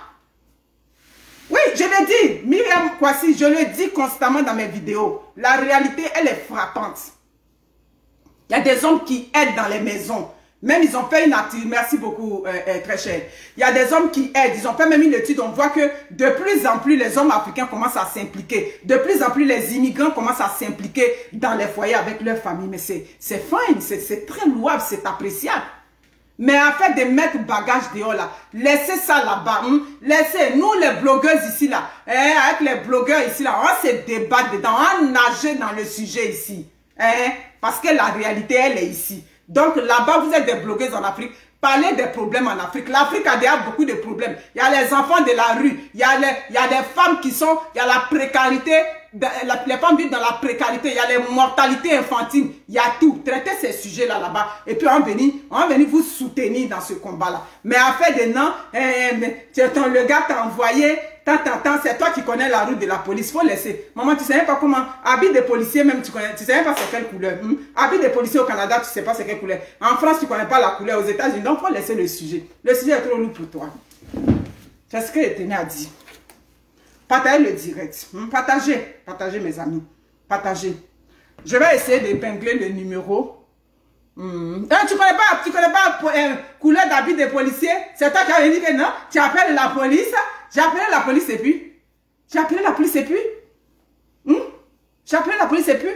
Oui, je l'ai dit. Myriam Kwasi, je le dis constamment dans mes vidéos. La réalité, elle est frappante. Il y a des hommes qui aident dans les maisons. Même ils ont fait une activité, merci beaucoup euh, euh, très cher. Il y a des hommes qui aident, ils ont fait même une étude, on voit que de plus en plus les hommes africains commencent à s'impliquer. De plus en plus les immigrants commencent à s'impliquer dans les foyers avec leur famille. Mais c'est fine, c'est très louable, c'est appréciable. Mais en fait de mettre bagage dehors là, laissez ça là-bas. Hein? Laissez, nous les blogueuses ici là, eh, avec les blogueurs ici là, on se débat dedans, on nage dans le sujet ici. Eh, parce que la réalité elle est ici. Donc là-bas, vous êtes des blogueuses en Afrique. Parlez des problèmes en Afrique. L'Afrique a déjà beaucoup de problèmes. Il y a les enfants de la rue. Il y a, les, il y a des femmes qui sont... Il y a la précarité. Les femmes vivent dans la précarité. Il y a les mortalités infantiles. Il y a tout. Traitez ces sujets-là là-bas. Et puis on va venir, on va venir vous soutenir dans ce combat-là. Mais en fait de non, eh, le gars t'a envoyé... Tant, tant, tant, c'est toi qui connais la route de la police. Faut laisser. Maman, tu sais même pas comment. Habit de policier, même, tu connais. Tu sais même pas c'est quelle couleur. Hmm? Habit de policier au Canada, tu sais pas c'est quelle couleur. En France, tu connais pas la couleur. Aux États-Unis, donc faut laisser le sujet. Le sujet est trop lourd pour toi. C'est ce que je tenais à dire. Partagez le direct. Hmm? Partagez. Partagez, mes amis. Partagez. Je vais essayer d'épingler le numéro. Hmm. Ah, tu connais pas, tu connais pas euh, couleur d'habit de policier? C'est toi qui as dit que non? Tu appelles la police. J'ai appelé la police et puis. J'ai appelé la police et puis. Hmm? J'ai appelé la police et puis.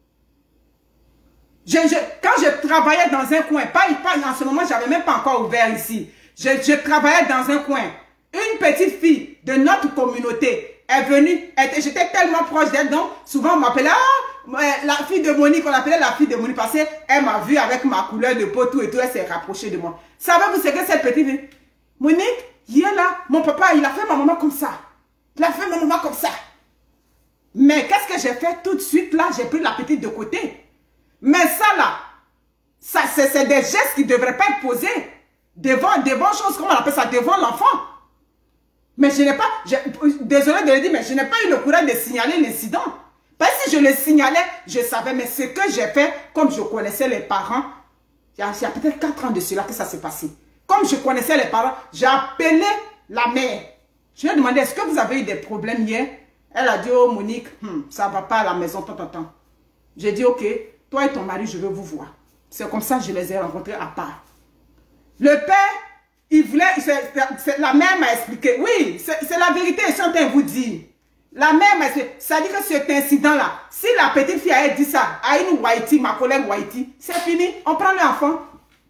Je, je, quand je travaillais dans un coin, pas, pas en ce moment, j'avais même pas encore ouvert ici. Je, je travaillais dans un coin. Une petite fille de notre communauté est venue. J'étais tellement proche d'elle, donc souvent on m'appelait ah, la fille de Monique, on l'appelait la fille de Monique parce qu'elle m'a vu avec ma couleur de peau, tout et tout, elle s'est rapprochée de moi. Savez-vous ce que cette petite fille? Monique, il est là, mon papa, il a fait ma maman comme ça. Il a fait ma maman comme ça. Mais qu'est-ce que j'ai fait tout de suite là? J'ai pris la petite de côté. Mais ça là, ça c'est des gestes qui ne devraient pas être posés devant, devant choses, comment on appelle ça, devant l'enfant. Mais je n'ai pas, désolé de le dire, mais je n'ai pas eu le courage de signaler l'incident. Parce que si je le signalais, je savais, mais ce que j'ai fait, comme je connaissais les parents, il y a, a peut-être quatre ans de cela que ça s'est passé. Comme je connaissais les parents, j'ai appelé la mère. Je lui ai demandé, est-ce que vous avez eu des problèmes hier? Elle a dit, oh Monique, hmm, ça ne va pas à la maison, tant, tant, tant. J'ai dit, ok, toi et ton mari, je veux vous voir. C'est comme ça que je les ai rencontrés à part. Le père, il voulait, c'est, c'est, la mère m'a expliqué. Oui, c'est la vérité, je suis en train de vous dire. La mère m'a expliqué. Ça dit que cet incident-là, si la petite fille avait dit ça à une Whitey, ma collègue Whitey, c'est fini, on prend l'enfant.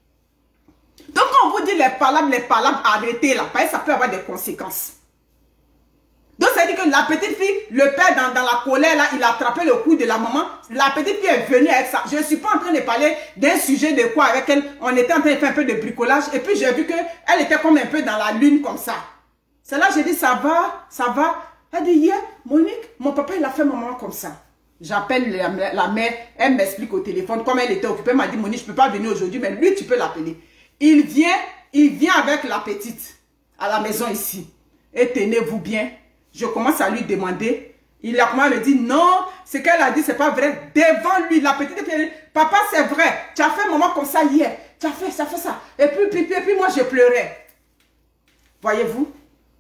Donc, quand on vous dit les palabres, les palabres, arrêtez là, parce que ça peut avoir des conséquences. Donc, ça veut dire que la petite fille, le père dans, dans la colère, là, il a attrapé le cou de la maman. La petite fille est venue avec ça. Je ne suis pas en train de parler d'un sujet de quoi avec elle. On était en train de faire un peu de bricolage. Et puis, j'ai vu qu'elle était comme un peu dans la lune, comme ça. C'est là que j'ai dit, ça va, ça va. Elle dit, yeah, Monique, mon papa, il a fait maman comme ça. J'appelle la, la mère, elle m'explique au téléphone. Comme elle était occupée, elle m'a dit, Monique, je ne peux pas venir aujourd'hui, mais lui, tu peux l'appeler. Il vient, il vient avec la petite à la maison ici. Et tenez-vous bien. Je commence à lui demander. Il a commencé à me dire non, ce qu'elle a dit, c'est pas vrai. Devant lui, la petite fille, papa, c'est vrai. Tu as fait maman comme ça hier. Tu as fait ça, fait ça. Et puis, puis, puis, puis moi, je pleurais. Voyez-vous?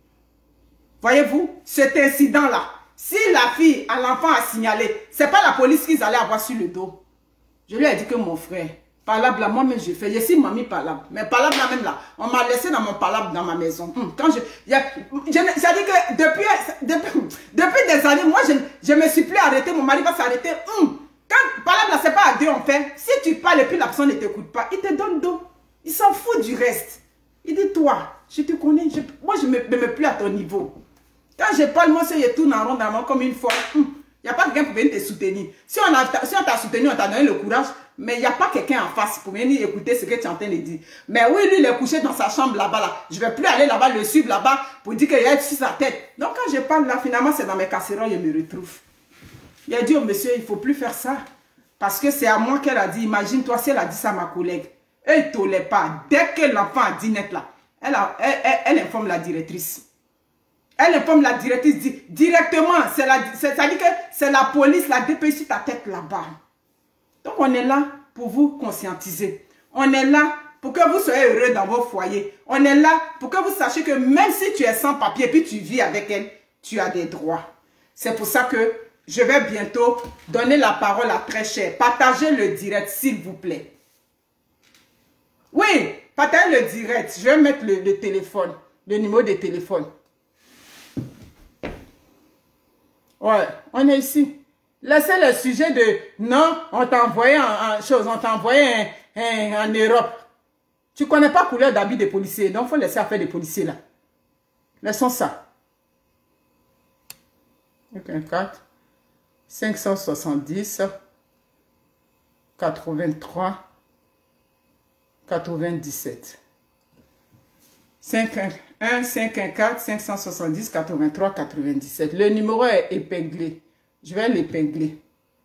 Voyez-vous? Cet incident-là, si la fille à l'enfant a signalé, c'est pas la police qu'ils allaient avoir sur le dos. Je lui ai dit que mon frère, palabre là, moi-même je fais. Je suis mamie palabre. Mais palabre là même là, on m'a laissé dans mon palabre dans ma maison. Hum, quand je, y a, je, ça dit que depuis, depuis, depuis des années, moi je, je me suis plus arrêté. Mon mari va s'arrêter. Hum, quand palabre là, c'est pas à deux on fait. Si tu parles et puis la personne ne t'écoute pas, il te donne dos. Il s'en fout du reste. Il dit toi, je te connais. Je, moi je me, me mets plus à ton niveau. Quand je parle, moi je tourne en rond dans moi comme une fois. Hum, il n'y a pas quelqu'un pour venir te soutenir. Si on t'a si soutenu, on t'a donné le courage. Mais il n'y a pas quelqu'un en face pour venir écouter ce que tu es en train de dire. Mais oui, lui, il est couché dans sa chambre là-bas. Là. Je ne vais plus aller là-bas, le suivre là-bas pour dire qu'il est sur sa tête. Donc quand je parle là, finalement, c'est dans mes casseroles, je me retrouve. Il a dit au monsieur, il ne faut plus faire ça. Parce que c'est à moi qu'elle a dit, imagine-toi si elle a dit ça à ma collègue. Elle ne tolère pas. Dès que l'enfant a dit net là, elle, a, elle, elle, elle informe la directrice. Elle informe la directrice dit, directement. C'est-à-dire que c'est la police, la D P I sur ta tête là-bas. Donc, on est là pour vous conscientiser. On est là pour que vous soyez heureux dans vos foyers. On est là pour que vous sachiez que même si tu es sans papier et puis tu vis avec elle, tu as des droits. C'est pour ça que je vais bientôt donner la parole à Très Cher. Partagez le direct, s'il vous plaît. Oui, partagez le direct. Je vais mettre le, le téléphone, le numéro de téléphone. Ouais, on est ici. Laissez le sujet de non, on t'a envoyé en, en chose, on t'a envoyé en, en, en Europe. Tu ne connais pas couleur d'habit des policiers, donc il faut laisser affaire des policiers là. Laissons ça. quatre, cinq cent soixante-dix, quatre-vingt-trois, quatre-vingt-dix-sept. cinq un, cinq un quatre, cinq cent soixante-dix, quatre-vingt-trois, quatre-vingt-dix-sept. Le numéro est épinglé. Je vais l'épingler.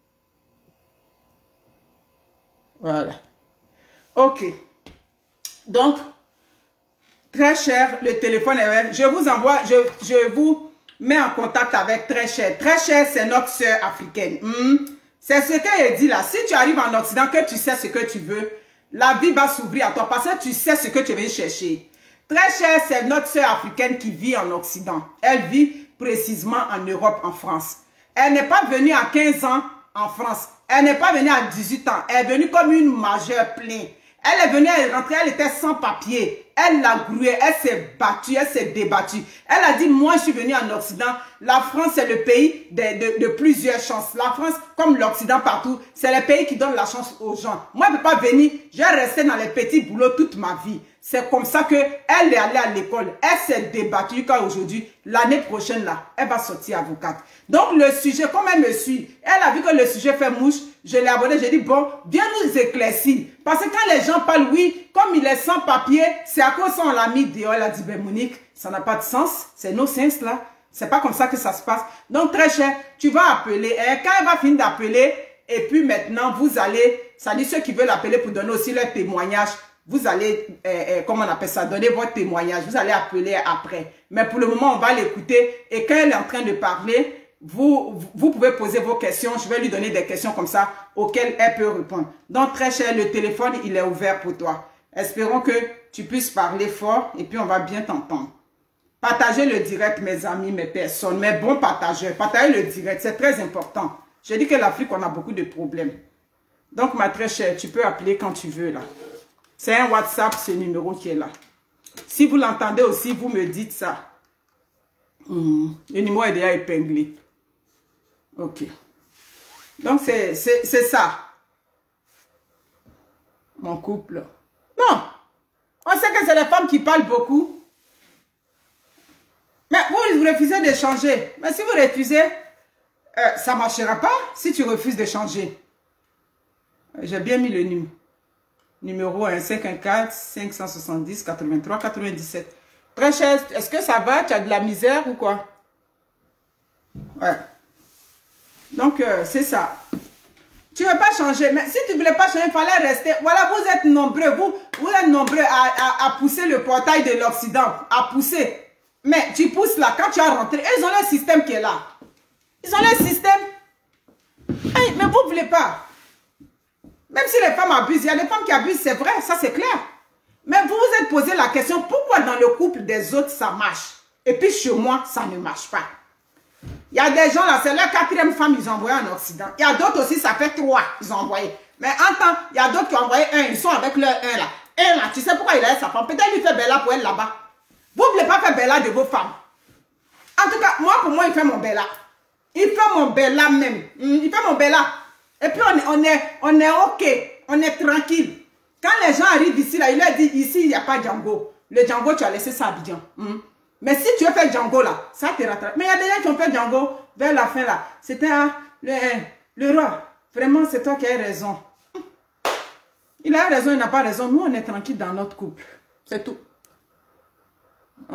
Voilà. Ok. Donc, Très Cher, le téléphone est ouvert. Je vous envoie, je, je vous mets en contact avec Très Cher. Très Cher, c'est notre soeur africaine. Hmm? C'est ce qu'elle dit là. Si tu arrives en Occident, que tu sais ce que tu veux, la vie va s'ouvrir à toi parce que tu sais ce que tu veux chercher. Très Cher, c'est notre soeur africaine qui vit en Occident. Elle vit précisément en Europe, en France. Elle n'est pas venue à quinze ans en France. Elle n'est pas venue à dix-huit ans. Elle est venue comme une majeure pleine. Elle est venue, elle est rentrée, elle était sans papier. Elle l'a groué, elle s'est battue, elle s'est débattue. Elle a dit, moi je suis venue en Occident. La France c'est le pays de, de, de plusieurs chances. La France, comme l'Occident partout, c'est le pays qui donne la chance aux gens. Moi je ne peux pas venir, je vais rester dans les petits boulots toute ma vie. C'est comme ça qu'elle est allée à l'école. Elle s'est débattue jusqu'à aujourd'hui. L'année prochaine, là, elle va sortir avocate. Donc, le sujet, comme elle me suit, elle a vu que le sujet fait mouche. Je l'ai abordé, j'ai dit, bon, viens nous éclaircir. Parce que quand les gens parlent, oui, comme il est sans papier, c'est à cause on l'a mis dehors. Elle a dit, ben Monique, ça n'a pas de sens. C'est nos sens, là. C'est pas comme ça que ça se passe. Donc, Très Cher, tu vas appeler. Et quand elle va finir d'appeler, et puis maintenant, vous allez, ça dit ceux qui veulent appeler pour donner aussi leur témoignage, vous allez, euh, euh, comment on appelle ça, donner votre témoignage. Vous allez appeler après. Mais pour le moment, on va l'écouter. Et quand elle est en train de parler, vous, vous pouvez poser vos questions. Je vais lui donner des questions comme ça auxquelles elle peut répondre. Donc, Très Cher, le téléphone, il est ouvert pour toi. Espérons que tu puisses parler fort et puis on va bien t'entendre. Partagez le direct, mes amis, mes personnes, mes bons partageurs. Partagez le direct, c'est très important. Je dis que l'Afrique, on a beaucoup de problèmes. Donc, ma très chère, tu peux appeler quand tu veux, là. C'est un WhatsApp, ce numéro qui est là. Si vous l'entendez aussi, vous me dites ça. Mmh. Le numéro est déjà épinglé. Ok. Donc, c'est ça. Mon couple. Non. On sait que c'est les femmes qui parlent beaucoup. Mais vous, vous refusez de changer. Mais si vous refusez, euh, ça ne marchera pas si tu refuses de changer. J'ai bien mis le numéro. Numéro un cinq un quatre, cinq six zéro, quatre-vingt-trois, quatre-vingt-dix-sept. Très cher, est-ce que ça va? Tu as de la misère ou quoi? Ouais. Donc, euh, c'est ça. Tu ne veux pas changer. Mais si tu ne voulais pas changer, il fallait rester. Voilà, vous êtes nombreux. Vous, vous êtes nombreux à, à, à pousser le portail de l'Occident. À pousser. Mais tu pousses là, quand tu as rentré, ils ont le système qui est là. Ils ont le système. Hey, mais vous ne voulez pas. Même si les femmes abusent, il y a des femmes qui abusent, c'est vrai, ça c'est clair. Mais vous vous êtes posé la question, pourquoi dans le couple des autres ça marche? Et puis chez moi, ça ne marche pas. Il y a des gens là, c'est leur quatrième femme, ils ont envoyé en Occident. Il y a d'autres aussi, ça fait trois, ils ont envoyé. Mais en temps, il y a d'autres qui ont envoyé un, ils sont avec leur un là. Un là, tu sais pourquoi il a sa femme? Peut-être il fait Bella pour elle là-bas. Vous ne voulez pas faire Bella de vos femmes. En tout cas, moi, pour moi, il fait mon Bella. Il fait mon Bella même. Il fait mon Bella. Et puis, on est, on est, on est OK. On est tranquille. Quand les gens arrivent ici, là, il leur dit, ici, il n'y a pas Django. Le Django, tu as laissé ça à Abidjan. Mm. Mais si tu veux faire Django, là, ça te rattrape. Mais il y a des gens qui ont fait Django vers la fin, là. C'était hein, le, le roi. Vraiment, c'est toi qui as raison. Il a raison, il n'a pas raison. Nous, on est tranquille dans notre couple. C'est tout. Ouais.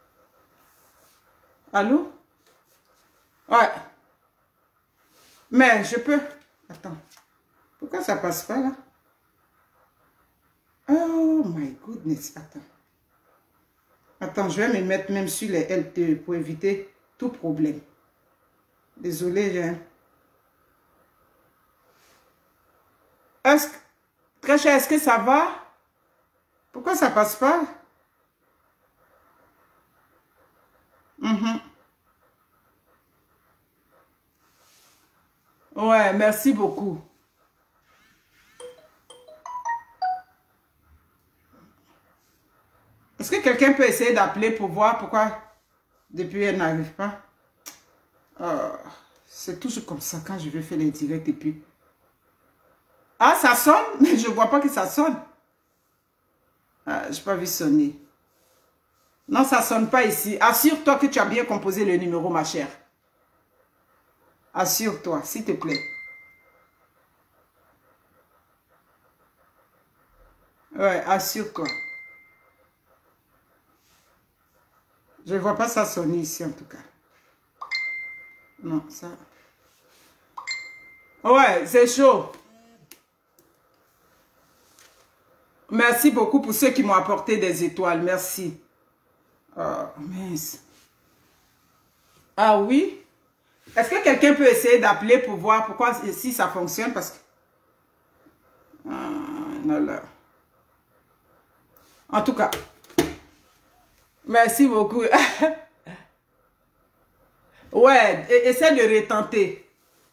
Allô? Ouais. Mais je peux... Attends. Pourquoi ça passe pas là? Oh my goodness. Attends. Attends, je vais me mettre même sur les L T E pour éviter tout problème. Désolé, j'ai... Est-ce que... Très cher, est-ce que ça va? Pourquoi ça passe pas? Mm-hmm. Ouais, merci beaucoup. Est-ce que quelqu'un peut essayer d'appeler pour voir pourquoi depuis elle n'arrive pas? Oh, c'est toujours comme ça quand je vais faire les directs et puis... Ah, ça sonne, mais je ne vois pas que ça sonne. Ah, je n'ai pas vu sonner. Non, ça ne sonne pas ici. Assure-toi que tu as bien composé le numéro, ma chère. Assure-toi, s'il te plaît. Ouais, assure-toi. Je ne vois pas ça sonner ici, en tout cas. Non, ça... Ouais, c'est chaud. Merci beaucoup pour ceux qui m'ont apporté des étoiles. Merci. Oh, mince. Ah oui? Est-ce que quelqu'un peut essayer d'appeler pour voir pourquoi, si ça fonctionne? Parce que... Ah, non, là. En tout cas, merci beaucoup. Ouais, essaie de retenter.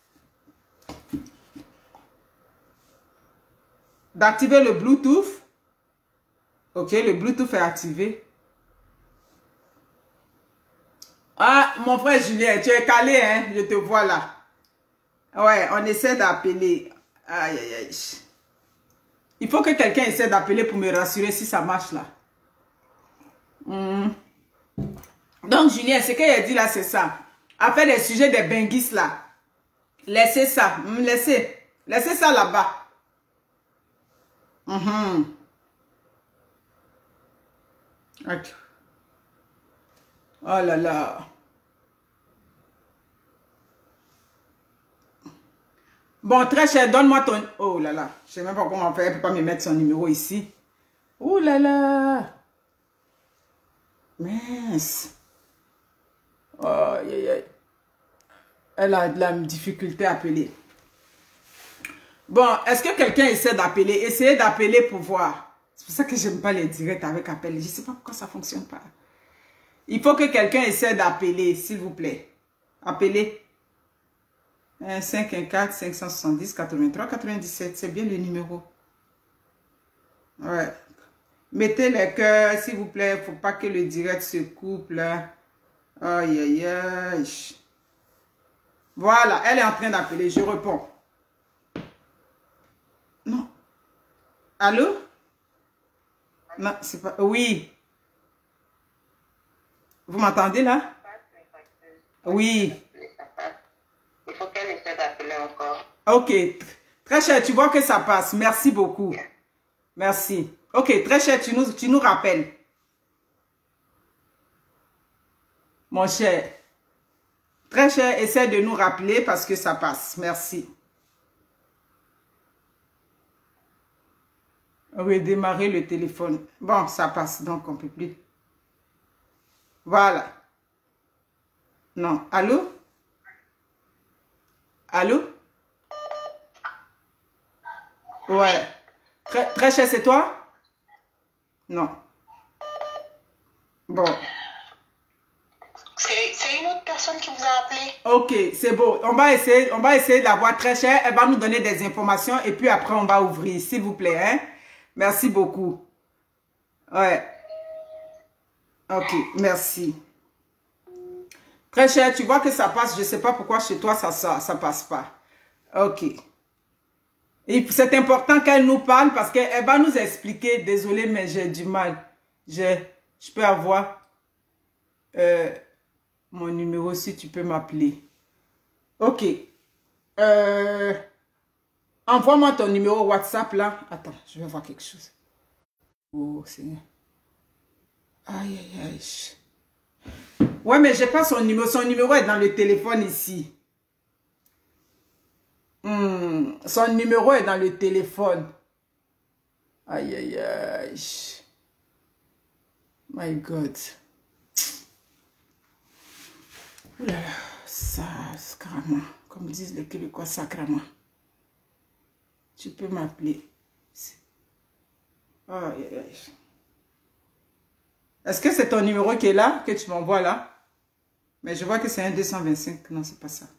D'activer le Bluetooth. Ok, le Bluetooth est activé. Ah, mon frère Julien, tu es calé, hein? Je te vois là. Ouais, on essaie d'appeler. Aïe, aïe, aïe. Il faut que quelqu'un essaie d'appeler pour me rassurer si ça marche là. Mm. Donc, Julien, ce qu'il a dit là, c'est ça. Après les sujets des benguis là. Laissez ça. Mm, laissez. Laissez ça là-bas. Mm-hmm. Okay. Oh là là. Bon, très cher, donne-moi ton... Oh là là. Je ne sais même pas comment faire. Elle ne peut pas me mettre son numéro ici. Oh là là. Mince. Oh, aïe, aïe, aïe. Elle a de la difficulté à appeler. Bon, est-ce que quelqu'un essaie d'appeler? Essayez d'appeler pour voir. C'est pour ça que je n'aime pas les directs avec appel. Je ne sais pas pourquoi ça ne fonctionne pas. Il faut que quelqu'un essaie d'appeler, s'il vous plaît. Appelez. un cinq un quatre cinq cent soixante-dix quatre-vingt-trois quatre-vingt-dix-sept. C'est bien le numéro. Ouais. Mettez les cœurs, s'il vous plaît. Il ne faut pas que le direct se coupe là. Aïe, aïe, aïe. Voilà, elle est en train d'appeler. Je réponds. Non. Allô? Non, c'est pas... Oui. Vous m'entendez là? Oui. Il faut qu'elle essaie d'appeler encore. Ok. Très cher, tu vois que ça passe. Merci beaucoup. Merci. Ok, très cher, tu nous, tu nous rappelles. Mon cher. Très cher, essaie de nous rappeler parce que ça passe. Merci. Redémarrer le téléphone. Bon, ça passe, donc on ne peut plus. Voilà. Non. Allô? Allô? Ouais. Très, très cher, c'est toi? Non. Bon. C'est une autre personne qui vous a appelé. Ok, c'est beau. On va essayer, on va essayer d'avoir très cher. Elle va nous donner des informations et puis après on va ouvrir, s'il vous plaît. Hein? Merci beaucoup. Ouais. Ok, merci. Très cher, tu vois que ça passe. Je ne sais pas pourquoi chez toi ça ça, ça passe pas. Ok. C'est important qu'elle nous parle parce qu'elle va nous expliquer. Désolée, mais j'ai du mal. Je peux avoir euh, mon numéro si tu peux m'appeler. Ok. Euh, Envoie-moi ton numéro WhatsApp là. Attends, je vais voir quelque chose. Oh, Seigneur. Aïe, aïe, aïe. Ouais, mais j'ai pas son numéro. Son numéro est dans le téléphone ici. Hmm, son numéro est dans le téléphone. Aïe, aïe, aïe. My God. Ouh là là, ça, sacrament. Comme disent les Québécois, sacrament. Tu peux m'appeler. Aïe, aïe, aïe. Est-ce que c'est ton numéro qui est là, que tu m'envoies là? Mais je vois que c'est un deux cent vingt-cinq. Non, c'est pas ça.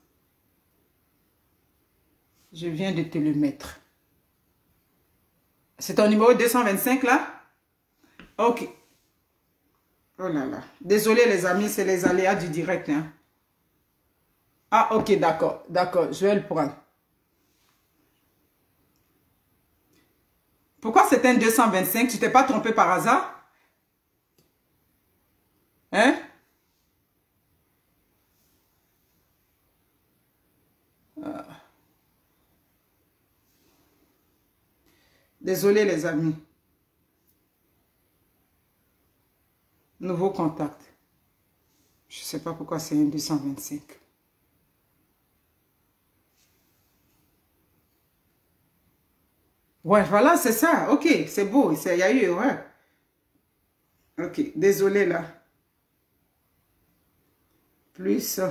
Je viens de te le mettre. C'est ton numéro deux cent vingt-cinq là? Ok. Oh là là. Désolé les amis, c'est les aléas du direct. Hein. Ah ok, d'accord. D'accord, je vais le prendre. Pourquoi c'est un deux cent vingt-cinq? Tu t'es pas trompé par hasard? Hein? Ah. Désolé les amis. Nouveau contact. Je ne sais pas pourquoi c'est un deux cent vingt-cinq. Ouais, voilà, c'est ça. Ok, c'est beau. Il y a eu, ouais. Ok, désolé là. Plus.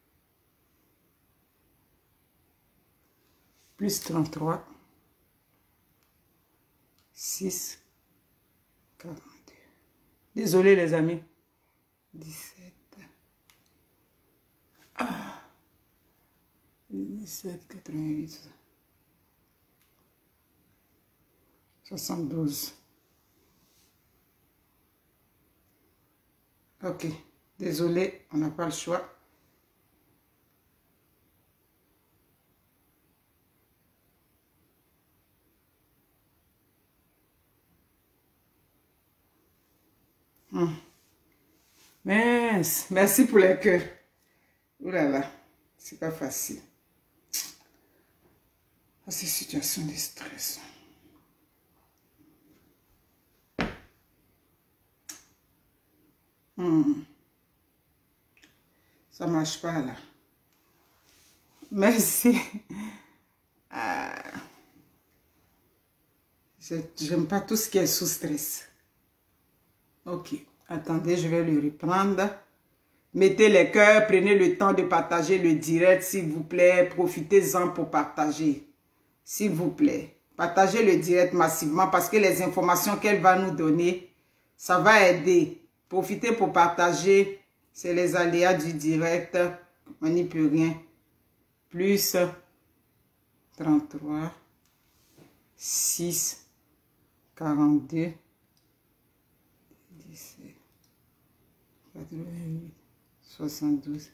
Plus trente-trois. six. quarante-deux. Désolé les amis. dix-sept. Ah. dix-sept, quatre-vingt-huit. soixante-douze. Ok. Désolé, on n'a pas le choix. Hum. Mince. Merci pour les cœurs. Ouh là là. C'est pas facile. Ah, ces situations de stress. Hmm. Ça marche pas là. Merci. Ah. J'aime pas tout ce qui est sous stress. Ok. Attendez, je vais le reprendre. Mettez les cœurs, prenez le temps de partager le direct, s'il vous plaît. Profitez-en pour partager. S'il vous plaît. Partagez le direct massivement parce que les informations qu'elle va nous donner, ça va aider. Profitez pour partager. C'est les aléas du direct. On n'y peut rien. Plus trente-trois, six, quarante-deux, dix-sept, quatre-vingt-huit, soixante-douze.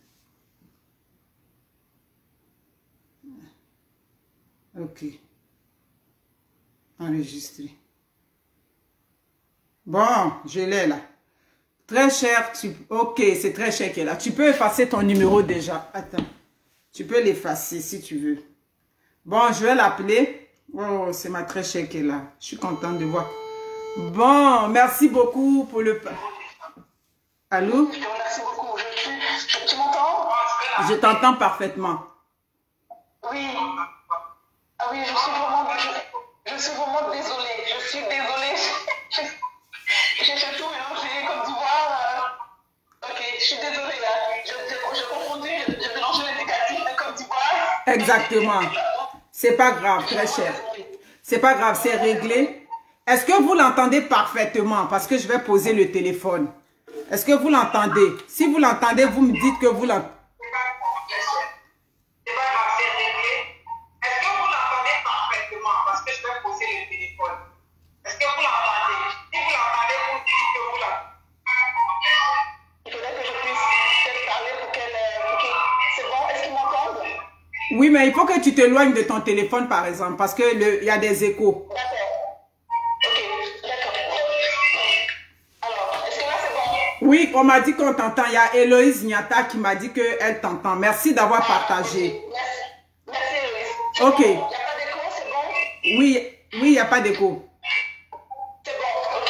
Ok. Enregistré. Bon, je l'ai là. Très cher, tu... ok, c'est très cher qui est là. Tu peux effacer ton numéro déjà. Attends. Tu peux l'effacer si tu veux. Bon, je vais l'appeler. Oh, c'est ma très chère qui est là. Je suis contente de voir. Bon, merci beaucoup pour le... Allô? Je te remercie beaucoup. Je, tu tu m'entends? Je t'entends parfaitement. Oui. Ah oui, je suis vraiment, je, je suis vraiment désolée. Je suis désolée. J'ai tout mélangé, Côte d'Ivoire. Euh... Ok, je suis désolée. Hein. Je, je, je confondu, j'ai mélangé l'indicatif de Côte d'Ivoire. Exactement. C'est pas grave, très cher. C'est pas grave, c'est réglé. Est-ce que vous l'entendez parfaitement? Parce que je vais poser le téléphone. Est-ce que vous l'entendez? Si vous l'entendez, vous me dites que vous l'entendez. C'est pas grave, c'est réglé. Est-ce que vous l'entendez parfaitement? Parce que je vais poser le téléphone. Est-ce que vous l'entendez? Si vous l'entendez, vous me dites que vous l'entendez. Il faudrait que je puisse peut-être parler pour qu'elle... C'est bon? Est-ce qu'ils m'entendent? Oui, mais il faut que tu t'éloignes de ton téléphone, par exemple, parce que le, il y a des échos. D'accord. Ok, d'accord. Alors, est-ce que là, c'est bon? Oui, on m'a dit qu'on t'entend. Il y a Héloïse Niata qui m'a dit qu'elle t'entend. Merci d'avoir partagé. Merci. Merci, Héloïse. Ok. Il n'y a pas d'écho, c'est bon? Oui, oui, il n'y a pas d'écho. C'est bon,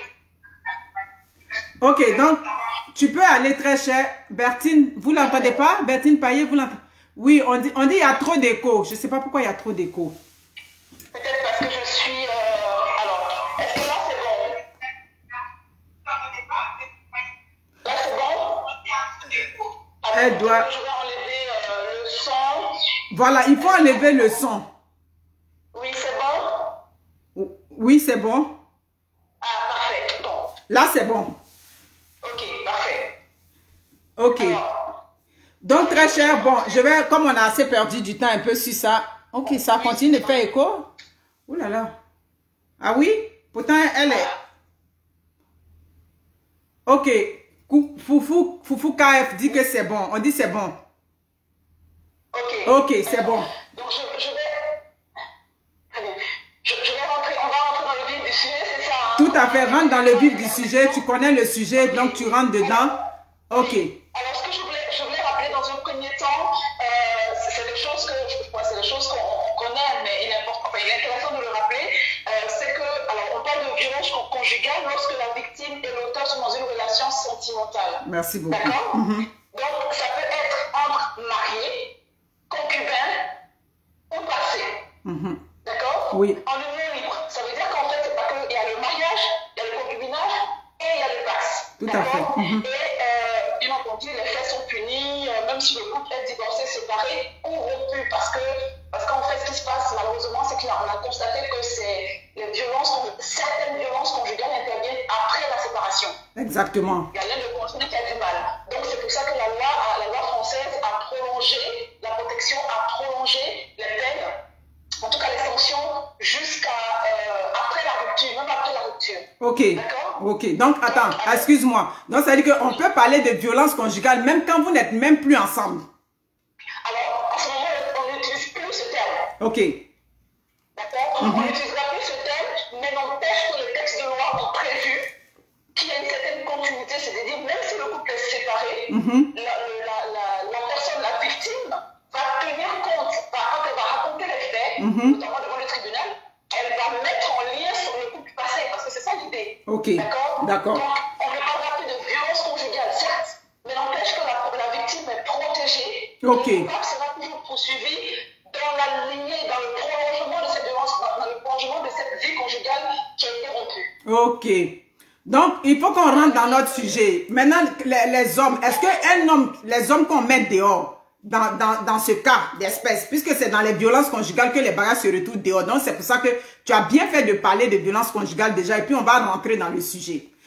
ok. Ok, donc, tu peux aller très cher. Bertine, vous ne l'entendez pas? Bertine Payet, vous l'entendez? Oui, on dit, on dit il y a trop d'écho. Je ne sais pas pourquoi il y a trop d'écho. Peut-être parce que je suis... Euh... Alors, est-ce que là, c'est bon? Là, c'est bon? Alors, Elle doit... je vais enlever euh, le son. Voilà, il faut enlever le son. Oui, c'est bon? Oui, c'est bon. Ah, parfait. Bon. Là, c'est bon. Ok, parfait. Ok. Alors, Donc, très cher, bon, je vais, comme on a assez perdu du temps un peu sur ça. Ok, ça continue de faire écho. Ouh là là. Ah oui? Pourtant, elle est... Ok. Foufou, Foufou K F dit que c'est bon. On dit c'est bon. ok. Ok, c'est bon. Donc, je, je vais... Très bien. Je, je vais rentrer, on va rentrer dans le vif du sujet, c'est ça? Hein? Tout à fait, rentre dans le vif du sujet. Tu connais le sujet, donc tu rentres dedans. Ok. Alors, ce que je voulais, je voulais rappeler dans un premier temps, euh, c'est des choses que, ouais, c'est des choses qu'on connaît, mais il est important, enfin, il est intéressant de le rappeler. Euh, c'est que, alors, on parle de violence conjugale lorsque la victime et l'auteur sont dans une relation sentimentale. Merci beaucoup. D'accord? Mm-hmm. Donc, ça peut être entre mariés, concubins ou passés. Mm-hmm. D'accord? Oui. En union libre. Ça veut dire qu'en fait, c'est pas que il y a le mariage, il y a le concubinage et il y a le pax. Tout à fait. Mm-hmm. Et euh, bien entendu, les faits sont punis, euh, même si le couple est divorcé, séparé ou rompu, parce que parce qu'en fait, ce qui se passe malheureusement, c'est qu'on a, a constaté que c'est les violences, certaines violences conjugales interviennent après la séparation. Exactement. Il y a l'un de conjoint qui a du mal. Donc c'est pour ça que la loi, la loi française a prolongé, la protection a prolongé les peines, en tout cas l'extension, jusqu'à euh, après la rupture, même après la rupture. Ok. D'accord? Ok. Donc, attends, excuse-moi. Donc, ça veut dire qu'on peut parler de violence conjugale même quand vous n'êtes même plus ensemble. Alors, en ce moment, on n'utilise plus ce terme. Ok. D'accord? Mm-hmm. On n'utilisera plus ce terme, mais n'empêche que le texte de loi a prévu qu'il y a une certaine continuité, c'est-à-dire même si le couple est séparé, Mm-hmm. la, la, la, la personne, la victime, va tenir compte, va, quand elle va raconter les faits, Mm-hmm. notamment devant le tribunal, elle va mettre en lien sur le couple passé, parce que c'est ça l'idée. Ok. D'accord? D'accord. Donc, on ne parlera plus de violence conjugale, certes, mais n'empêche que la, la victime est protégée. Ok. Et le couple sera toujours poursuivi dans la lignée, dans le prolongement de cette violence, dans, dans le prolongement de cette vie conjugale qui a été rompue. Ok. Donc, il faut qu'on rentre dans notre sujet. Maintenant, les, les hommes, est-ce qu'un homme, les hommes qu'on met dehors, dans, dans, dans ce cas d'espèce, puisque c'est dans les violences conjugales que les bagages se retrouvent dehors. Donc, c'est pour ça que tu as bien fait de parler de violences conjugales déjà, et puis on va rentrer dans le sujet.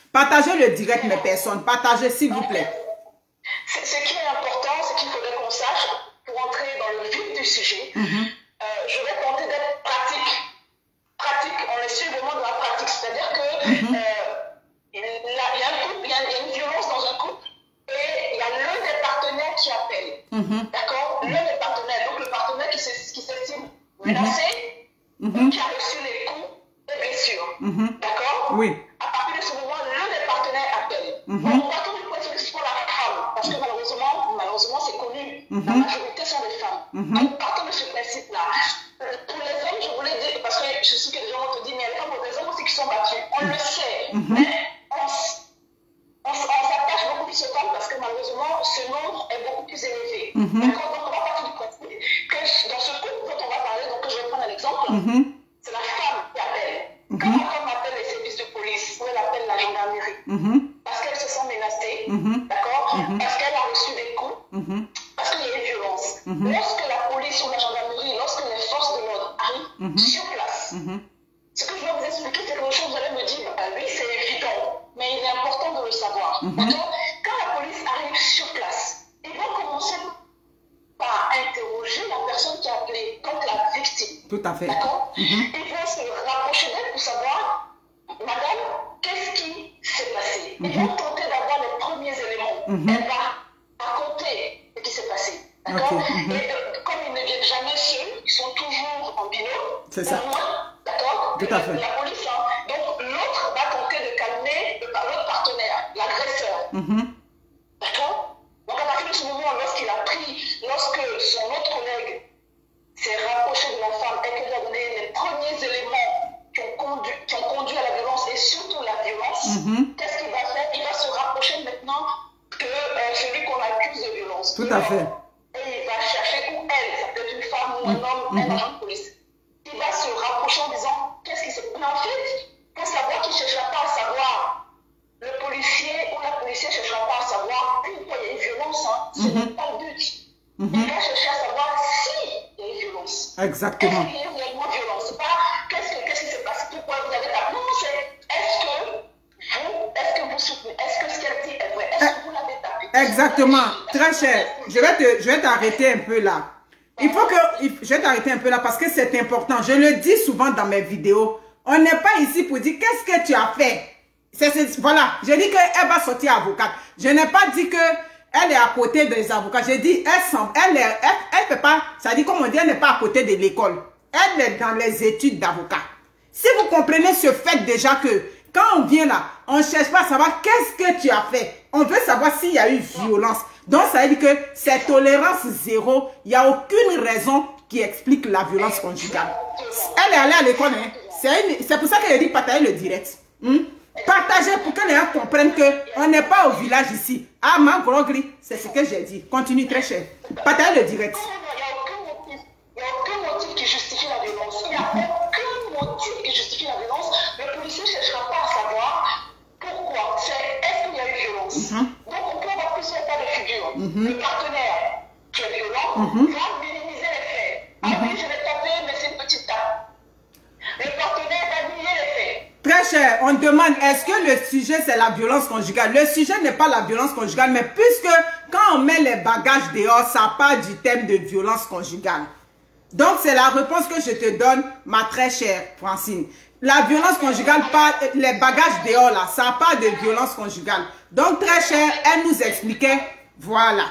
Partagez le direct, mes personnes. Partagez, s'il vous plaît. Ce qui est important, c'est qu'il faudrait qu'on sache, pour entrer dans le vif du sujet, mm-hmm. euh, je vais tenter d'être pratique. Pratique, on est sur vraiment de la pratique. C'est-à-dire que mm-hmm. euh, il, y a, il, y a un couple, il, y a, il y a une violence dans un couple et il y a l'un des partenaires qui appelle. Mm-hmm. D'accord? L'un des partenaires. Donc le partenaire qui s'estime menacé, mm-hmm. qui a reçu les coups et blessures. Mm-hmm. D'accord? Oui. À partir de ce moment, l'un des partenaires appelle. Mm-hmm. Bon, partons du principe que c'est pour la femme, parce que malheureusement, malheureusement c'est connu. Mm-hmm. La majorité sont des femmes. Mm-hmm. Donc partons de ce principe-là. Pour les hommes, je voulais dire, parce que je sais que les gens vont te dire, mais il y a des femmes, des hommes aussi qui sont battus. On le sait, mm-hmm. mais on, on, on s'attache beaucoup plus aux femmes parce que malheureusement, ce nombre est beaucoup plus élevé. Mm-hmm. D'accord? Donc on va partir du principe que dans ce couple dont on va parler, donc je vais prendre un exemple, mm-hmm. c'est la femme qui appelle. Mm-hmm. Quand la femme appelle les services de police ou elle appelle la gendarmerie, mm-hmm. parce qu'elle se sent menacée, mm-hmm. d'accord, mm-hmm. parce qu'elle a reçu des coups, mm-hmm. parce qu'il y a une violence. Mm-hmm. Lorsque la police ou la gendarmerie, lorsque les forces de l'ordre arrivent mm-hmm. sur place, mm-hmm. ce que je vais vous expliquer, c'est quelque chose, vous allez me dire, bah, oui, c'est évident, mais il est important de le savoir. Mm-hmm. D'accord? Quand la police arrive sur place, ils vont commencer par interroger la personne qui a appelé, donc la victime. Tout à fait. D'accord? Mm-hmm. Ils vont se rapprocher d'elle pour savoir, madame, qu'est-ce qui s'est passé? Mm-hmm. Ils vont tenter d'avoir les premiers éléments. Mm-hmm. Elle va raconter ce qui s'est passé. D'accord? Okay. Mm-hmm. Et euh, comme ils ne viennent jamais seuls, ils sont toujours en binôme. C'est ça. D'accord? Tout à fait. La police, hein. Donc l'autre va tenter de calmer l'autre partenaire, l'agresseur. Mm-hmm. D'accord? Donc à partir de ce moment, lorsqu'il a pris, lorsque son autre collègue s'est rapproché de la femme et qu'il lui a donné les premiers éléments qui ont conduit, qui ont conduit à la violence et surtout la violence, mm-hmm. qu'est-ce qu'il va faire? Il va se rapprocher maintenant que euh, celui qu'on accuse de violence. Tout à fait. Et il va chercher où elle, ça peut être une femme ou un homme, mm-hmm. un agent de police. Il va se rapprocher en disant qu'est-ce qui s'est passé. Mais en fait, pour savoir qu'il ne cherchera pas à savoir, le policier ou la policière ne cherchera pas à savoir pourquoi il y a une violence, hein. Ce mm-hmm. n'est pas le but. Mm-hmm. Il va chercher à savoir s'il y a une violence. Exactement. Est-ce qu'il y a réellement violence? C'est pas qu'est-ce, que, qu'est-ce qui s'est passé, pourquoi vous avez tapé. Non, c'est est-ce que vous, est-ce que vous soutenez, est-ce que ce qu'elle dit est vrai, est-ce que vous l'avez tapé? Exactement, très cher. Je vais te, je vais t'arrêter un peu là. Il faut que, je vais t'arrêter un peu là parce que c'est important. Je le dis souvent dans mes vidéos. On n'est pas ici pour dire qu'est-ce que tu as fait. C'est, c'est, voilà, je dis qu'elle va sortir avocate. Je n'ai pas dit que elle est à côté des avocats. J'ai dit, elle semble, elle est, elle, elle peut pas, ça dit comme on dit, elle n'est pas à côté de l'école. Elle est dans les études d'avocat. Si vous comprenez ce fait déjà que quand on vient là, on ne cherche pas à savoir qu'est-ce que tu as fait. On veut savoir s'il y a eu violence. Donc, ça veut dire que c'est tolérance zéro. Il n'y a aucune raison qui explique la violence conjugale. Elle est allée à l'école. Hein. C'est pour ça qu'elle dit partager le direct. Hmm? Partager pour que les gens comprennent qu'on n'est pas au village ici. Ah, ma grogri, c'est ce que j'ai dit. Continue, très cher. Partager le direct. Il n'y a aucun motif qui justifie la violence. Il n'y a aucun motif qui justifie la violence. Le policier ne cherchera pas à savoir pourquoi. C'est est-ce qu'il y a eu violence. Mm-hmm. Donc on peut avoir plusieurs cas de figure. Mm-hmm. Le partenaire qui est violent mm-hmm. va minimiser les faits. Ah mm-hmm. oui, je vais taper, mais c'est une petite tape. Le partenaire va nier les faits. Très cher, on demande, est-ce que le sujet c'est la violence conjugale? Le sujet n'est pas la violence conjugale, mais puisque quand on met les bagages dehors, ça part du thème de violence conjugale. Donc c'est la réponse que je te donne, ma très chère Francine. La violence conjugale, part, les bagages dehors là, ça part de violence conjugale. Donc très chère, elle nous expliquait, voilà.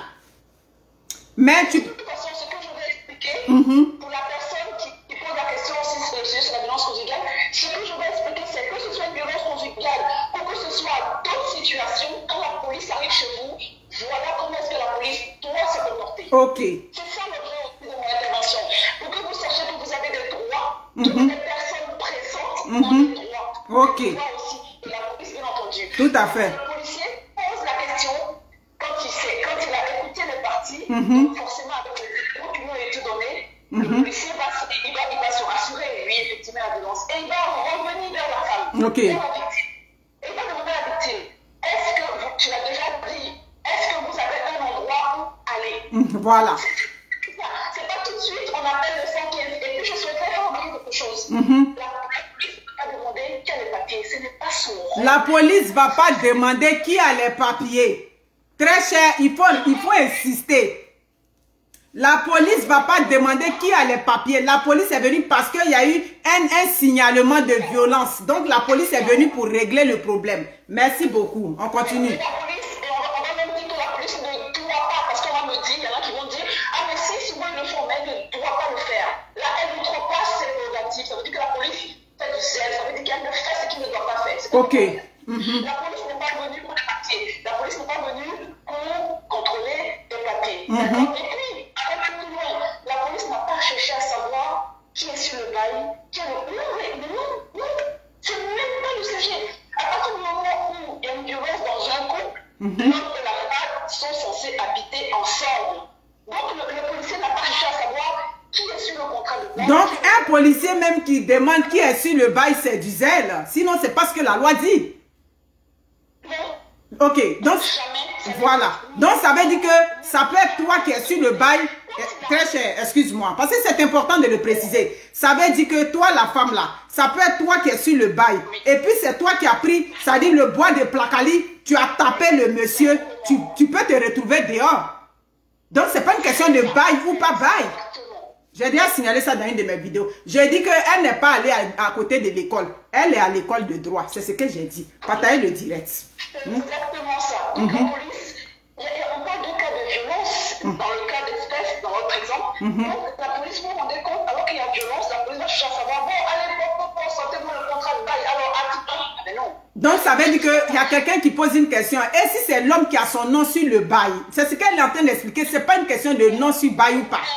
Mais tu... De toute façon, ce que je vais expliquer, mm-hmm. pour la personne qui, qui pose la question si c'est sur la violence conjugale, ce que je vais expliquer, c'est que ce soit une violence conjugale ou que ce soit d'autres situations, quand la police arrive chez vous, voilà comment est-ce que la police doit se comporter. Ok. C'est ça l'objet de mon intervention. Pour que vous sachiez que vous avez des droits, mm-hmm. toutes les personnes présentes mm-hmm. ont des droits. Ok. Des droits aussi, et la police, bien entendu. Tout à fait. Le policier pose la question quand il, sait, quand il a écouté les parties, mm-hmm. donc forcément avec les éléments qui lui ont été donnés, mm-hmm. le policier va, il va, il va se rassurer, lui, effectivement, la violence. Et il va revenir vers la femme, ok. vers la victime. Et il va demander à la victime, est-ce que, vous, tu l'as déjà dit, est-ce que vous avez un endroit où aller? Mm, voilà. C'est pas tout de suite, on appelle le cent quinze. Et puis je souhaiterais faire remarquer quelque chose. Mm-hmm. La police n'a pas demandé quel est le papier, ce n'est pas son rôle. la police ne va pas demander qui a les papiers. Très cher, il faut, il faut insister. La police ne va pas demander qui a les papiers. La police est venue parce qu'il y a eu un, un signalement de violence. Donc la police est venue pour régler le problème. Merci beaucoup. On continue. La police, et on va, on va même dire que la police ne doit pas, parce qu'on va me dire, il y en a qui vont dire, ah mais si souvent ils le font, mais elle ne doit pas le faire. Là, elle n'outrepasse ses prérogatives. Ça veut dire que la police fait du zèle, ça veut dire qu'elle ne fait ce qu'il ne doit pas faire. Ok. Mm-hmm. La police n'est pas venue pour les papiers. La police n'est pas venue pour contrôler les papiers. Mm-hmm. Et puis, avec plus loin, la police n'a pas cherché à savoir qui est sur le bail, qui est le. Non, mais non, non, c'est même pas le sujet. À partir du moment où il y a une violence dans un couple, mm-hmm. l'homme et la femme sont censés habiter ensemble. Donc, le, le policier n'a pas cherché à savoir qui est sur le contrat de bail. Donc, un policier même qui demande qui est sur le bail, c'est du zèle. Sinon, c'est pas ce que la loi dit. Ok, donc voilà. Donc ça veut dire que ça peut être toi qui es sur le bail. Très cher, excuse-moi. Parce que c'est important de le préciser. Ça veut dire que toi, la femme là, ça peut être toi qui es sur le bail. Et puis c'est toi qui as pris, ça dit le bois de placali, tu as tapé le monsieur, tu, tu peux te retrouver dehors. Donc c'est pas une question de bail ou pas bail. J'ai déjà signalé ça dans une de mes vidéos. J'ai dit qu'elle n'est pas allée à, à côté de l'école. Elle est à l'école de droit. C'est ce que j'ai dit. Partager le direct. C'est exactement ça. Donc, mm-hmm. la police, il y a, on parle de cas de violence, mm-hmm. dans le cas d'espèce, dans votre exemple. Mm-hmm. Donc, la police, vous vous rendez compte, alors qu'il y a violence, la police va chercher à savoir, bon, allez, bon, bon, bon, sortez-moi le contrat de bail. Alors, attends, mais non. Donc, ça veut dire qu'il y a quelqu'un qui pose une question. Et si c'est l'homme qui a son nom sur le bail? C'est ce qu'elle est en train d'expliquer. Ce n'est pas une question de nom sur bail ou pas.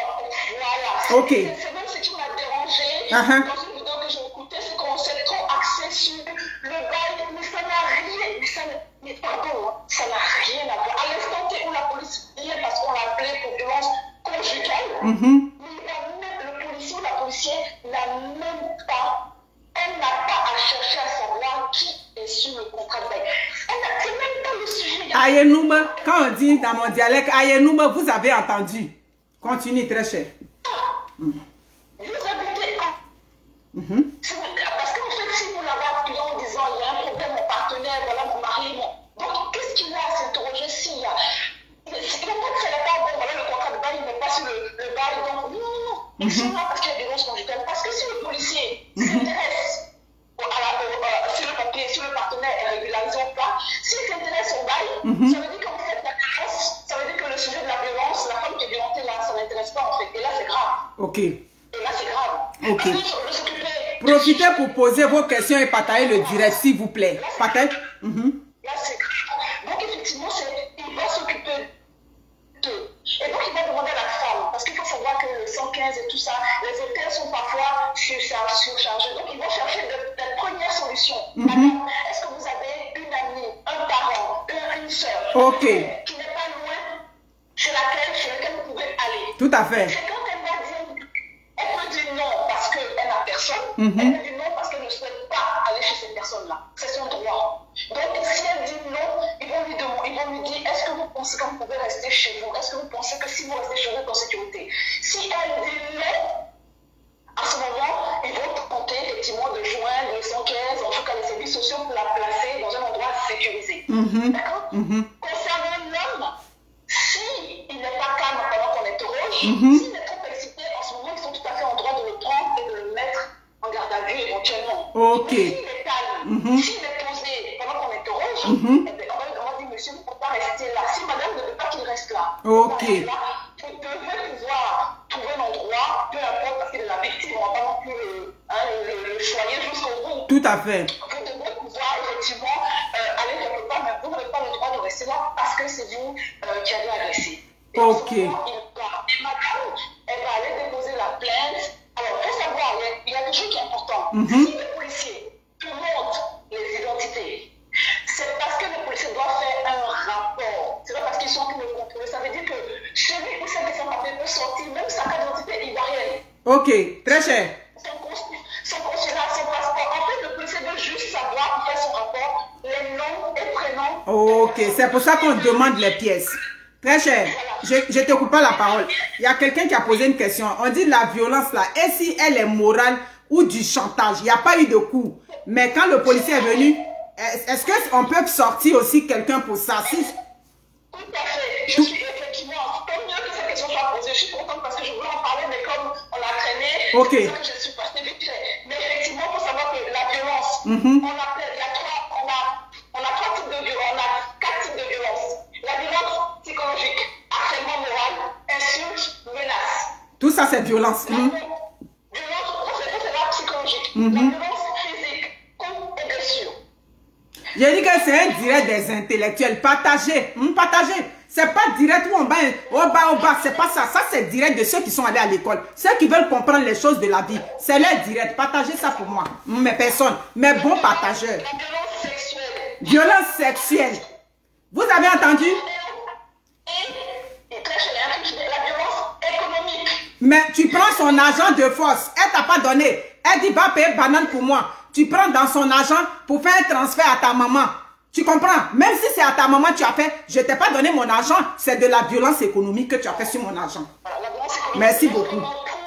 Voilà. Ok. C'est même ce qui m'a dérangé uh-huh. dans une vidéo que j'ai écoutée, c'est qu'on s'est trop axé sur le bail, mais ça n'a rien, mais ça mais pardon, ça n'a rien à voir. À l'instant T où la police vient parce qu'on l'a appelé pour violence conjugale, mm-hmm. mais le policier ou la policière n'a même pas, elle n'a pas à chercher à savoir qui est sur le contrat de bail. C'est même pas le sujet. Ayenouma, quand on dit dans mon dialecte, Ayenouma, vous avez entendu. Continue, très cher. Mm. Vous habitez en... Mm-hmm. Parce qu'en fait, si vous l'avez appelé en disant il y a un problème, mon partenaire, voilà mon mari, mon... donc qu'est-ce qu'il a à s'interroger s'il y a. Il n'a pas de salaire, bon, voilà le contrat de bail, il n'est pas sur le, le bail, donc non, non, non. Ils mm-hmm. sont là parce qu'il y a des violence conjugale. Parce que si le policier mm-hmm. s'intéresse à la, euh, sur le papier, sur le partenaire est régularisé ou pas, s'il s'intéresse au bail, mm-hmm. ça veut dire qu'en fait, la carence, ça veut dire que le sujet de la violence, la femme qui est violentée là, ça n'intéresse pas en fait. Et là, c'est grave. Ok. Et là, c'est grave. Ok. Profitez pour poser vos questions et partager le direct, s'il vous plaît. Partage. Mm-hmm. Là, c'est grave. Donc, effectivement, il va s'occuper d'eux. Et donc, il va demander à la femme, parce qu'il faut savoir que le cent quinze et tout ça, les hôtels sont parfois surchargés. Donc, ils vont chercher de, de premières solutions. Mm-hmm. Est-ce que vous avez une amie, un parent, une, une soeur okay. qui n'est pas loin, chez laquelle, chez laquelle vous pouvez aller? Tout à fait. C'est quand elle va dire, elle peut dire non parce qu'elle n'a personne, mm-hmm. elle peut dire non parce qu'elle ne souhaite pas aller chez cette personne-là. C'est son droit. Donc, si elle dit non, ils vont lui demander, ils vont lui dire, est-ce que vous pensez que vous pouvez rester chez vous? Est-ce que vous pensez que si vous restez chez vous, vous êtes en sécurité? Si elle dit non, à ce moment, ils vont tenter effectivement de joindre le cent quinze, en tout cas les services sociaux, pour la placer dans un endroit sécurisé. Mm-hmm. D'accord? Mm-hmm. Concernant l'homme, s'il n'est pas calme pendant qu'on interroge, mm-hmm. s'il est trop excité, en ce moment, ils sont tout à fait en droit de le prendre et de le mettre en garde à vue éventuellement. Ok. Mais s'il est calme, mm-hmm. s'il est posé pendant qu'on interroge, mm-hmm. eh bien, on, va, on va dire, monsieur, vous ne pouvez pas rester là. Si madame ne veut pas qu'il reste là, ok. Là, vous devez pouvoir trouver un endroit, peu importe, parce qu'il est la victime, on ne va pas non plus le, hein, le, le, le choyer jusqu'au bout. Tout à fait. Vous devez pouvoir effectivement euh, aller quelque part, mais vous n'avez pas le droit de rester là parce que c'est vous euh, qui avez agressé. Et ok. Moment, il va, et madame, elle va aller déposer la plainte. Alors, il faut savoir, il y a quelque chose qui est important. Mm-hmm. Si les policiers montrent les identités, c'est parce que les policiers doivent faire un rapport. C'est pas parce qu'ils sont en train de contrôler. Ça veut dire que celui ou celle qui s'en papier peut sortir même sa carte d'identité ivoirienne. Ok, très cher. Son consulat, son passeport. En fait, le policier veut juste savoir, pour faire son rapport, les noms et prénoms. Ok, c'est pour ça qu'on demande les pièces. Très cher, je ne te coupe pas la parole. Il y a quelqu'un qui a posé une question. On dit la violence là, et si elle est morale ou du chantage? Il n'y a pas eu de coup. Mais quand le policier est venu, Est-ce qu'on peut sortir aussi quelqu'un pour ça? Si... Tout à fait. Je suis effectivement, tant mieux que cette question soit posée. Je suis contente parce que je voulais en parler, mais comme on l'a traîné, okay. c'est ça que je suis passée vite fait. Mais effectivement, il faut savoir que la violence, mm-hmm. on appelle, il y a trois, on a, on a trois types de violence, on a quatre types de violence. La violence psychologique, harcèlement moral, insulte, menace. Tout ça, c'est violence. La mm-hmm. violence, c'est la psychologique. Mm-hmm. La violence physique, coups et blessures. J'ai dit que c'est un direct des intellectuels. Partagez. Hum, partagez. C'est pas direct où on va au bas, au bas. C'est pas ça. Ça, c'est direct de ceux qui sont allés à l'école. Ceux qui veulent comprendre les choses de la vie. C'est leur direct. Partagez ça pour moi. Hum, mes personnes. Mes bons partageurs. La violence sexuelle. Violence sexuelle. Vous avez entendu? Et, et très cher, la violence économique. Mais tu prends son argent de force. Elle t'a pas donné. Elle dit, va payer banane pour moi. Tu prends dans son argent pour faire un transfert à ta maman. Tu comprends? Même si c'est à ta maman tu as fait, je ne t'ai pas donné mon argent. C'est de la violence économique que tu as fait sur mon argent. Voilà, la violence économique. Merci beaucoup.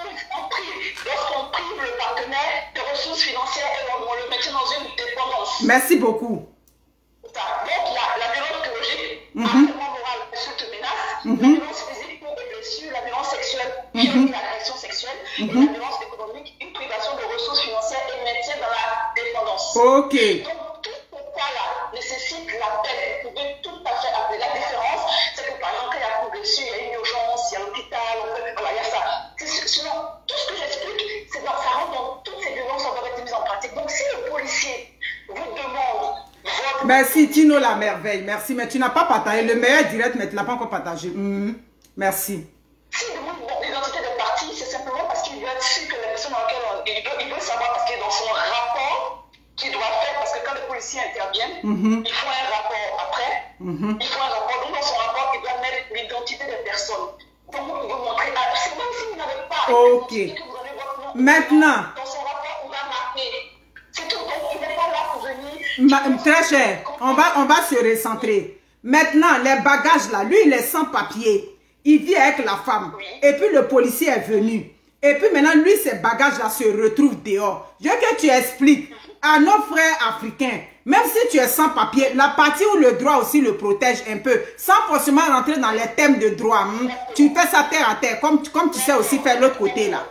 Lorsqu'on prive le partenaire de ressources financières et on, on le maintient dans une dépendance. Merci beaucoup. Donc la, la violence psychologique, mm-hmm. harcèlement moral, insulte, menace, mm-hmm. la violence physique pour les blessures, la violence sexuelle, mm-hmm. l'agression sexuelle, mm-hmm. et la violence économique, une privation de ressources financières et maintien dans la dépendance. Ok. Donc tout ce cas-là nécessite la peine. Vous pouvez tout à fait appeler. La différence, c'est que par exemple, quand il y a une blessure, il y a une urgence, il y a l'hôpital, voilà, il y a ça. Sinon, tout ce que j'explique, c'est dans ça rentre dans toutes ces violences qui doivent être mises en pratique. Donc si le policier vous demande votre... Merci Tino la merveille, merci, mais tu n'as pas partagé le meilleur direct, mais tu ne l'as pas encore partagé. Mmh. Merci. S'il demande l'identité de parti, c'est simplement parce qu'il veut être sûr que la personne dans laquelle on, il, veut, il veut savoir, parce qu'il est dans son rapport qu'il doit faire, parce que quand les policiers interviennent, mmh. il faut un rapport après, mmh. il faut un rapport, donc dans son rapport, il doit mettre l'identité des personnes. Donc vous pouvez montrer, c'est même si vous n'avez pas ok. que vous avez votre nom, maintenant, dans son rapport, on va marquer. C'est tout, donc il n'est pas là pour venir. Ma, très cher, on va, on va se recentrer. Maintenant, les bagages là, lui il est sans papier. Il vit avec la femme. Oui. Et puis le policier est venu. Et puis maintenant, lui, ses bagages là se retrouvent dehors. Je veux que tu expliques à nos frères africains, même si tu es sans papier, la partie où le droit aussi le protège un peu, sans forcément rentrer dans les thèmes de droit. Hein, tu fais ça terre à terre, comme, comme tu sais aussi faire l'autre côté là.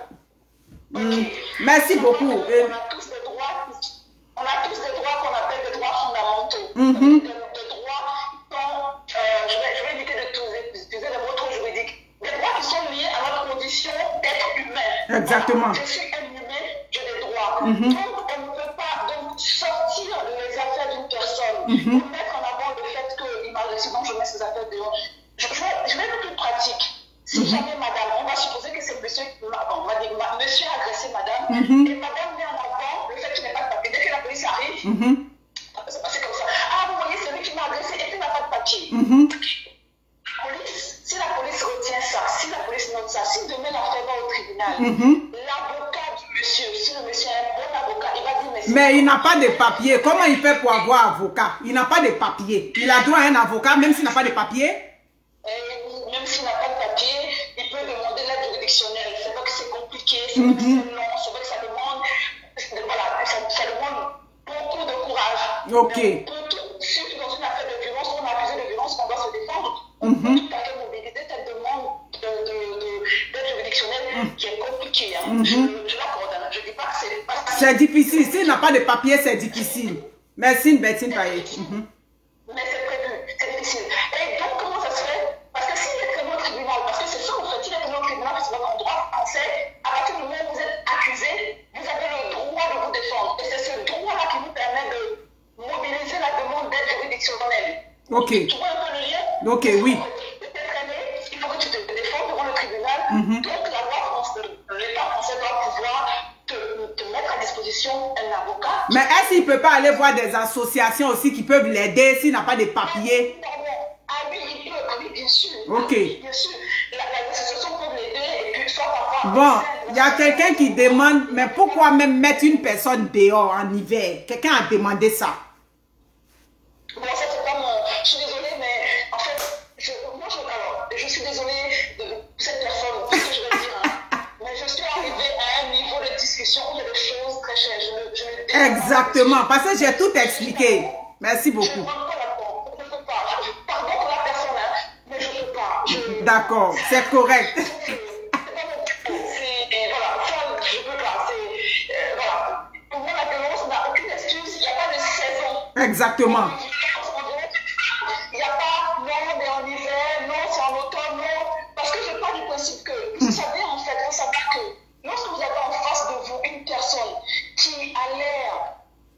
Hum. Merci beaucoup. On a tous des droits, on a tous des droits qu'on appelle des droits fondamentaux. Mm-hmm. Des, des droits sont, euh, je, vais, je vais éviter d'utiliser des mots trop juridiques, des droits qui sont liés à notre condition d'être humain. Exactement. Voilà. Je suis un humain, j'ai des droits. Mm-hmm. Donc on ne peut pas donc, sortir les affaires d'une personne, mm-hmm. pour mettre en avant le fait qu'il m'a laissé, donc je mets ses affaires dehors. Je, je, vais, je vais être plus pratique. Si mm-hmm. jamais madame, on va supposer que c'est monsieur, bon, on va dire, monsieur a agressé madame, mm-hmm. et madame met en avant le fait qu'il n'est pas de papier. Dès que la police arrive, mm-hmm. c'est passé comme ça. Ah, vous voyez, c'est lui qui m'a agressé et puis il n'a pas de papier. Mm-hmm. La police, si la police retient ça, si la police note ça, si demain l'affaire va au tribunal, mm-hmm. l'avocat du monsieur, si le monsieur est un bon avocat, il va dire mais... Mais il n'a pas de papier. Comment il fait pour avoir avocat? Il n'a pas de papier. Il a droit à un avocat même s'il n'a pas de papier? Et même s'il n'a pas de papier, il peut demander l'aide juridictionnelle. C'est vrai que c'est compliqué, c'est vrai mm-hmm. que c'est long, c'est vrai que ça demande, voilà, ça, ça demande beaucoup de courage. Ok. Mais on peut tout, surtout dans une affaire de violence, on est accusé de violence, on doit se défendre. On mm-hmm. peut tout à fait mobiliser cette demande d'aide de, de, de, juridictionnelle mm-hmm. qui est compliquée. Hein. Mm-hmm. Je, je l'accorde, hein. Je ne dis pas que c'est pas... C'est difficile. S'il n'a pas de papier, c'est difficile. Merci, Bettine Payet. Mm-hmm. Mais c'est prévu, c'est difficile. Et donc, comment ça se fait? Parce que s'il est prévenu au tribunal, parce que c'est ça, en fait, il est prévenu au tribunal, parce que votre droit français, à partir du moment où vous êtes accusé, vous avez le droit de vous défendre. Et c'est ce droit-là qui vous permet de mobiliser la demande d'aide juridictionnelle. Ok. Tu vois un peu le lien? Ok, oui. Tu t'es traîné, il faut que tu te défendes devant le tribunal. Mm-hmm. Donc, la loi française, l'État français doit pouvoir te, te mettre à disposition un avocat. Mais est-ce qu'il ne peut pas aller voir des associations aussi qui peuvent l'aider s'il n'a pas de papier? Ah oui, il peut, oui, bien sûr. Ok. Oui, bien sûr. Les associations peuvent l'aider et puis soit parfois... Bon, il y a quelqu'un qui demande, mais pourquoi même mettre une personne dehors en hiver? Quelqu'un a demandé ça. Bon, ça c'est pas mon... Je suis désolée, mais en fait, je, moi, je, alors, je suis désolée de cette personne, ce que je vais dire, hein. Mais je suis arrivée à un niveau de discussion où il y a des choses très chères. Je, je, je Exactement, parce que j'ai tout expliqué. Merci Je ne beaucoup. rentre pas là-dedans. Je ne peux pas. Je, pardon pour la personne, hein, mais je ne peux pas. Je- D'accord, c'est correct. C'est voilà, ça, je peux pas. C'est euh, voilà. Pour moi, la violence n'a aucune excuse. Il n'y a pas de saison. Exactement. Il n'y a pas non, mais en hiver, non, c'est en automne, non. Parce que je pars du principe que, vous savez, en fait, vous savez que lorsque vous avez en face de vous une personne qui a l'air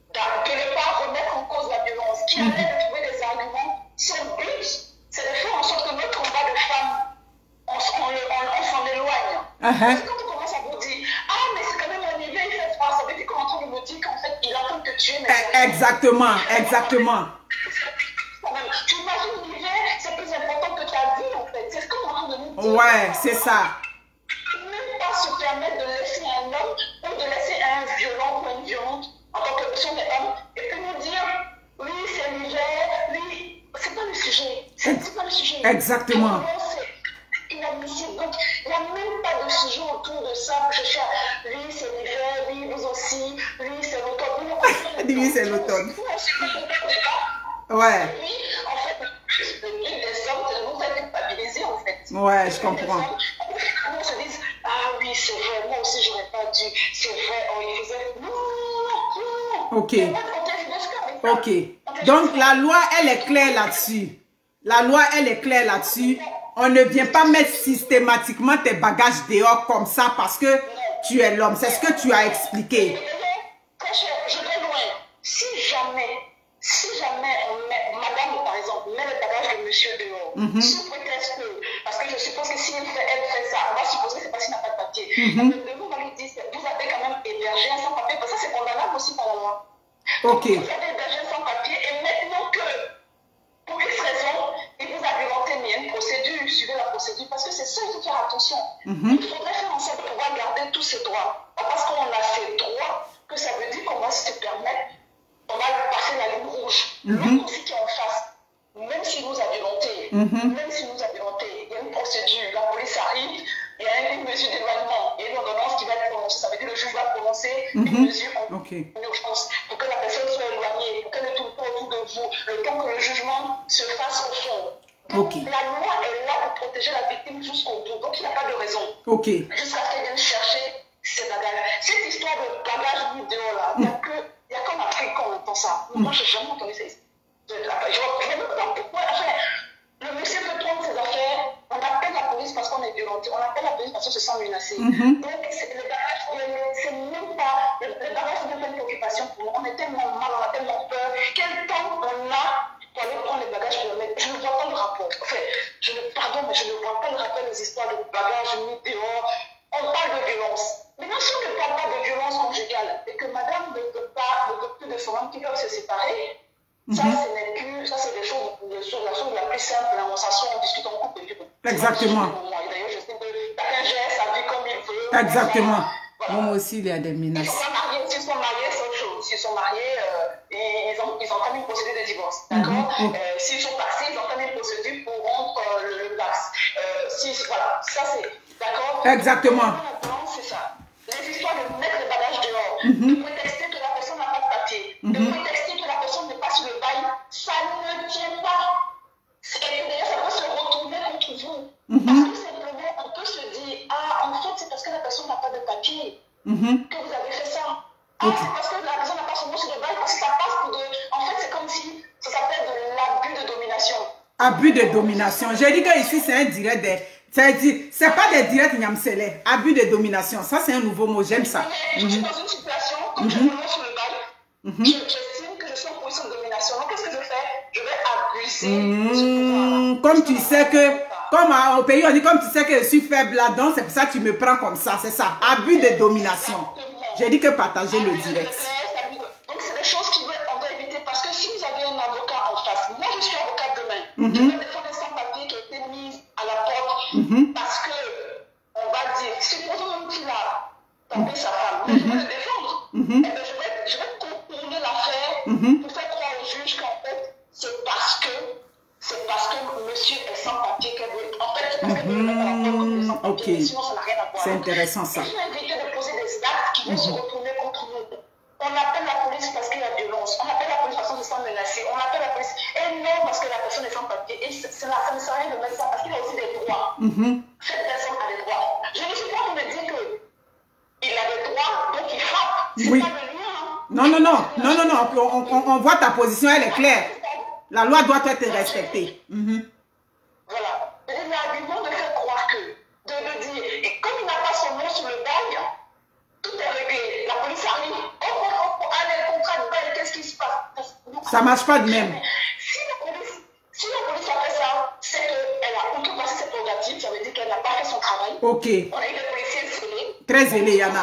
de ne pas remettre en cause la violence, qui a l'air de trouver des arguments, son but, c'est de faire en sorte que notre combat de femmes, on, s- on, le- on- on s'en éloigne. Uh-huh. Parce que quand on commence à vous dire, ah, mais c'est quand même en hiver, il fait froid, ça veut dire qu'on est en train de me dire qu'en fait, il attend que tu aies mes Eh, Exactement, exactement. quand même. Tu imagines l'hiver, c'est plus important que ta vie en fait. C'est ce qu'on est en train de nous dire. Ouais, c'est ça. Même pas se permettre de laisser un homme ou de laisser un violent ou une violente en tant que si on est homme et puis nous dire oui, c'est l'hiver, oui, c'est pas le sujet. C'est c'est pas le sujet. Exactement. C'est inadmissible. Donc, il n'y a même pas de sujet autour de ça pour chercher à oui, c'est l'hiver, oui, vous aussi, oui, c'est l'automne. Oui, c'est l'automne. Vous, on se fait le débat. Ouais, Oui, en fait, le but des hommes, c'est de nous faire culpabiliser, en fait. ouais, je comprends. Les hommes, on se dit, ah oui, c'est vrai, moi aussi, je n'aurais pas dû, c'est vrai, oh, il faisait, non, non, non. Ok. On tergiverse avec ça. Ok. Donc, la loi, elle est claire là-dessus. La loi, elle est claire là-dessus. On ne vient pas mettre systématiquement tes bagages dehors comme ça parce que tu es l'homme. C'est ce que tu as expliqué. Très cher, je vais loin. Si jamais, si jamais on met, madame par exemple, met le bagage de monsieur dehors, Mhm. sous prétexte que, parce que je suppose que si elle fait, elle fait ça, on va supposer que c'est parce qu'il n'a pas de papier. Mhm. Le dehors va lui dire, vous avez quand même hébergé un sans-papier, parce que ça c'est condamnable aussi par la loi. Ok. Vous avez hébergé un sans-papier et maintenant que, pour X raison, il vous a violenté, mais il y a une procédure, suivez la procédure, parce que c'est ça, il faut faire attention. Mhm. Il faudrait faire en sorte de pouvoir garder tous ces droits. Pas parce qu'on a ces droits que ça veut dire qu'on va se permettre, on va passer la ligne rouge. Mhm. L'autre aussi qui est en face, même s'il nous a violenté, Mhm. même s'il nous a violenté, il y a une procédure, la police arrive, il y a une mesure d'éloignement, il y a une ordonnance qui va être prononcée, ça veut dire que le juge va prononcer une Mhm. mesure en Ok. urgence pour que la personne soit éloignée, pour qu'elle ne tourne pas autour de vous, le temps que le jugement se fasse au fond. Donc, Ok. la loi est là pour protéger la victime jusqu'au bout, donc il n'y a pas de raison Ok. jusqu'à ce qu'elle vienne chercher ses bagages. Cette histoire de bagages mis dehors là, il n'y a que, il y a qu'en Afrique qu'on entend ça. Moi, je n'ai jamais entendu ça. Je ne sais même pas pourquoi. Enfin, le monsieur peut prendre ses affaires, on appelle la police parce qu'on est violenté, on appelle la police parce qu'on se sent menacé. Mhm. Donc, c'est- le bagage, c'est même pas, le, le bagage, c'est même pas une préoccupation pour nous. On est tellement mal, on a tellement peur. Quel temps on a pour aller prendre les bagages pour le mettre? Je ne vois pas le rapport. Enfin, je ne, pardon, mais je ne vois pas le rapport des histoires de bagages mis dehors. On parle de violence. Maintenant, si on ne parle pas de violence conjugale et que madame ne veut pas, ne veut plus de son homme qui peuvent se séparer, ça, Mhm. ce n'est plus, ça, c'est des choses, des choses, la chose la plus simple, là, on s'assoit, on discute, on coupe et puis bon. Exactement. Et d'ailleurs, je sais que chacun gère sa vie comme il veut. Exactement. Voilà. Moi aussi, il y a des S'ils menaces. sont pas mariés, s'ils sont mariés, c'est autre chose. S'ils sont mariés, euh, ils, ils, ont, ils ont quand même une procédure de divorce. D'accord. Mhm. Euh, S'ils sont passés, ils ont quand même une procédure pour rompre euh, le, le lax. Euh, si, voilà, ça c'est. D'accord. Exactement. Maintenant, c'est ça. Les histoires de mettre les bagages dehors, Mhm. de prétexter que la personne n'a pas de papier, de Mhm. prétexter que la personne n'est pas sur le bail, ça ne tient pas. Et d'ailleurs, ça peut se retourner contre vous. Mhm. Parce que simplement, on peut se dire, ah, en fait, c'est parce que la personne n'a pas de papier Mhm. que vous avez fait ça. Ah, Ok. c'est parce que la personne n'a pas son nom sur le bail, parce que ça passe pour de. En fait, c'est comme si ça s'appelle de l'abus de domination. Abus de domination. J'ai dit que ici, c'est un direct des... C'est pas des directs Nyamsele. Abus de domination. Ça, c'est un nouveau mot. J'aime ça. Mais je suis Mhm. dans une situation, comme j'ai mon nom sur le bail, Mhm. je- j'estime que je suis en position de domination. Donc, qu'est-ce que je fais? Je vais abuser de ce pouvoir-là. Mmh, comme tu sais que, comme euh, au pays on dit, comme tu sais que je suis faible là-dedans, c'est pour ça que tu me prends comme ça, c'est ça, abus de domination. J'ai dit que partager le direct. Donc c'est des choses qu'on doit éviter parce que si vous avez un avocat en face, moi je suis avocate demain, Mhm. je vais défendre un sans-papier qui a été mis à la porte Mhm. parce que on va dire, supposons même qu'il a tapé sa femme, mais je vais le défendre. Mhm. Eh bien, je vais, je vais contourner l'affaire Mhm. pour faire croire au juge qu'en fait c'est parce que c'est parce que monsieur est sans papier qu'elle veut. En fait, c'est parce qu'elle veut le mettre à la porte comme le sans papier, Ok. mais sinon ça n'a rien à voir. C'est intéressant ça. Il faut éviter de poser des actes qui vont se retourner contre nous. On appelle la police parce qu'il y a violence. On appelle la police parce qu'on se sent menacé, on appelle la police. Et non, parce que la personne est sans papier. Et ça, ça ne sert à rien de mettre ça parce qu'il a aussi des droits. Mm-hmm. Cette personne a des droits. Je ne suis pas en train de dire qu'il a des droits, donc il frappe. C'est Oui. pas le lien. Hein. Non, non, non, non, non, non, on, on, on voit ta position, elle est claire. La loi doit être respectée. Mm-hmm. Voilà. Et l'argument de faire croire que, de le dire, et comme il n'a pas son nom sur le bail, tout est réglé. La police arrive. Oh, oh, oh, oh, allez, contrat de bail, qu'est-ce qui se passe? Ça ne marche pas de même. Si la police, si la police a fait ça, c'est qu'elle a outrepassé ses prérogatives, ça veut dire qu'elle n'a pas fait son travail. Ok. On a eu des policiers zélés. Très zélés, Yana.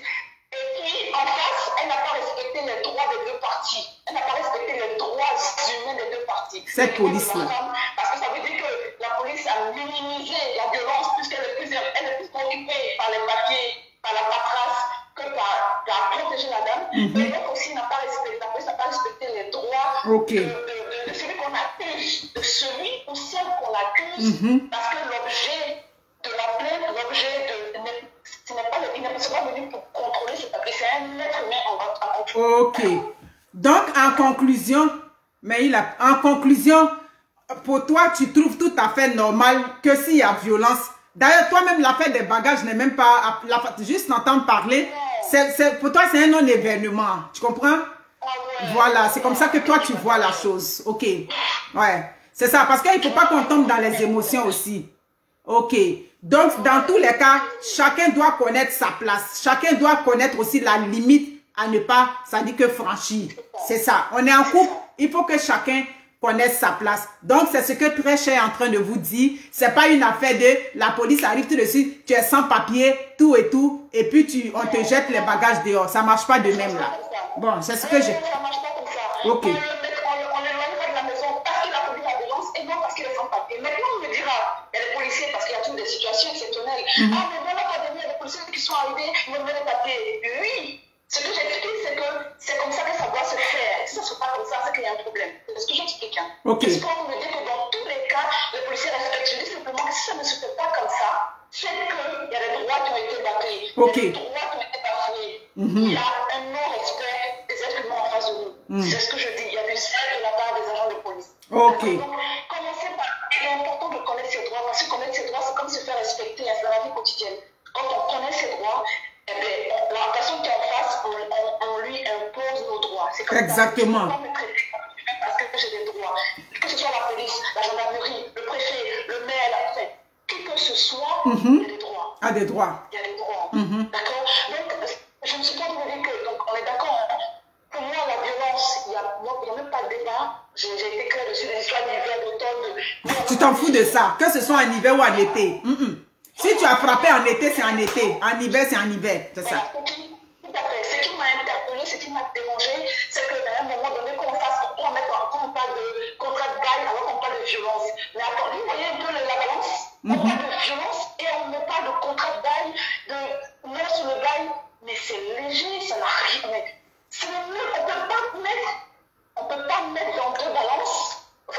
Et puis, en face, elle n'a pas respecté les droits des deux parties. Elle n'a pas respecté les droits humains des deux parties. Cette police-là. Parce que ça veut dire que la police a minimisé la violence puisqu'elle est plus, elle est plus préoccupée par les papiers, par la paperasse, que par, par protéger la dame. Mm-hmm. Et donc aussi, n'a pas respecté, la police n'a pas respecté les droits okay. de, de, de, de celui qu'on accuse, de celui ou celle qu'on accuse, mm-hmm. parce que l'objet de la plainte, l'objet de... Ce n'est pas, il n'est pas venu pour contrôler ce papier, c'est un être humain en contrôle. Ok. Donc, en conclusion, mais il a, en conclusion, pour toi, tu trouves tout à fait normal que s'il y a violence. D'ailleurs, toi-même, l'affaire des bagages n'est même pas... La, juste entendre parler, c'est, c'est, pour toi, c'est un non-événement. Tu comprends? Ah ouais. Voilà, c'est comme ça que toi, tu vois la chose. Ok. Ouais. C'est ça, parce qu'il ne faut pas qu'on tombe dans les émotions aussi. Ok. Donc, dans tous les cas, chacun doit connaître sa place. Chacun doit connaître aussi la limite à ne pas, ça dit que franchir. C'est ça. On est en couple, il faut que chacun connaisse sa place. Donc, c'est ce que très cher est en train de vous dire. C'est pas une affaire de la police arrive tout de suite, tu es sans papier, tout et tout, et puis tu, on te jette les bagages dehors. Ça marche pas de même là. Bon, c'est ce que j'ai. Ça marche pas comme ça. Ok. On l'éloigne pas de la maison parce qu'il a commis la violence et non parce qu'il est sans papier. Maintenant, on me dira, il y a des policiers parce qu'il y a toujours des situations exceptionnelles. Mm-hmm. Ah, mais dans l'académie, il y a des policiers qui sont arrivés, ils me donnent les papiers. Oui. Ce que j'explique, c'est que c'est comme ça que ça doit se faire. Si ça ne se fait pas comme ça, c'est qu'il y a un problème. C'est ce que j'explique. Hein. Okay. C'est pour me dire que dans tous les cas, les policiers respectent. Je dis simplement que si ça ne se fait pas comme ça, c'est qu'il y a des droits qui ont été bâclés. Okay. Il y a des droits qui ont été bafoués. Mm-hmm. Il y a un non-respect des êtres humains en face de nous. Mm. C'est ce que je dis. Il y a du zèle de la part des agents de police. Ok. Donc, commencez par. Il est important de connaître ses droits. Parce que connaître ses droits, c'est comme se faire respecter. Hein, c'est dans la vie quotidienne. Quand on connaît ses droits, eh bien, on, la personne qui est en face, on, on, on lui impose nos droits. C'est comme exactement. Ça. Me traiter parce que j'ai des droits. Que ce soit la police, la gendarmerie, le préfet, le maire, la préfète, qui que ce soit, mm-hmm. il y a des droits. Ah, des droits. Il y a des droits. Mm-hmm. D'accord? Donc, je ne suis pas en train de dire que, donc, on est d'accord, hein? Pour moi, la violence, il n'y a, a même pas de débat. J'ai été clair dessus des histoires d'hiver, d'automne. Tu t'en fous de ça, que ce soit en hiver ou en été. Mm-mm. Si tu as frappé en été, c'est en été. En hiver, c'est en hiver. C'est ça. Tout à fait. Ce qui m'a interpellé, ce qui m'a dérangé, c'est qu'à un moment donné, qu'on fasse, qu'on mette quand on parle de contrat de bail, alors qu'on parle de violence. Mais attendez, vous voyez un peu la balance. On mm-hmm. parle de violence et on me parle de contrat de bail, de non sur le bail. Mais c'est léger, ça n'a rien. Mais c'est le même, on ne peut pas mettre, on peut pas mettre dans deux balances. Enfin,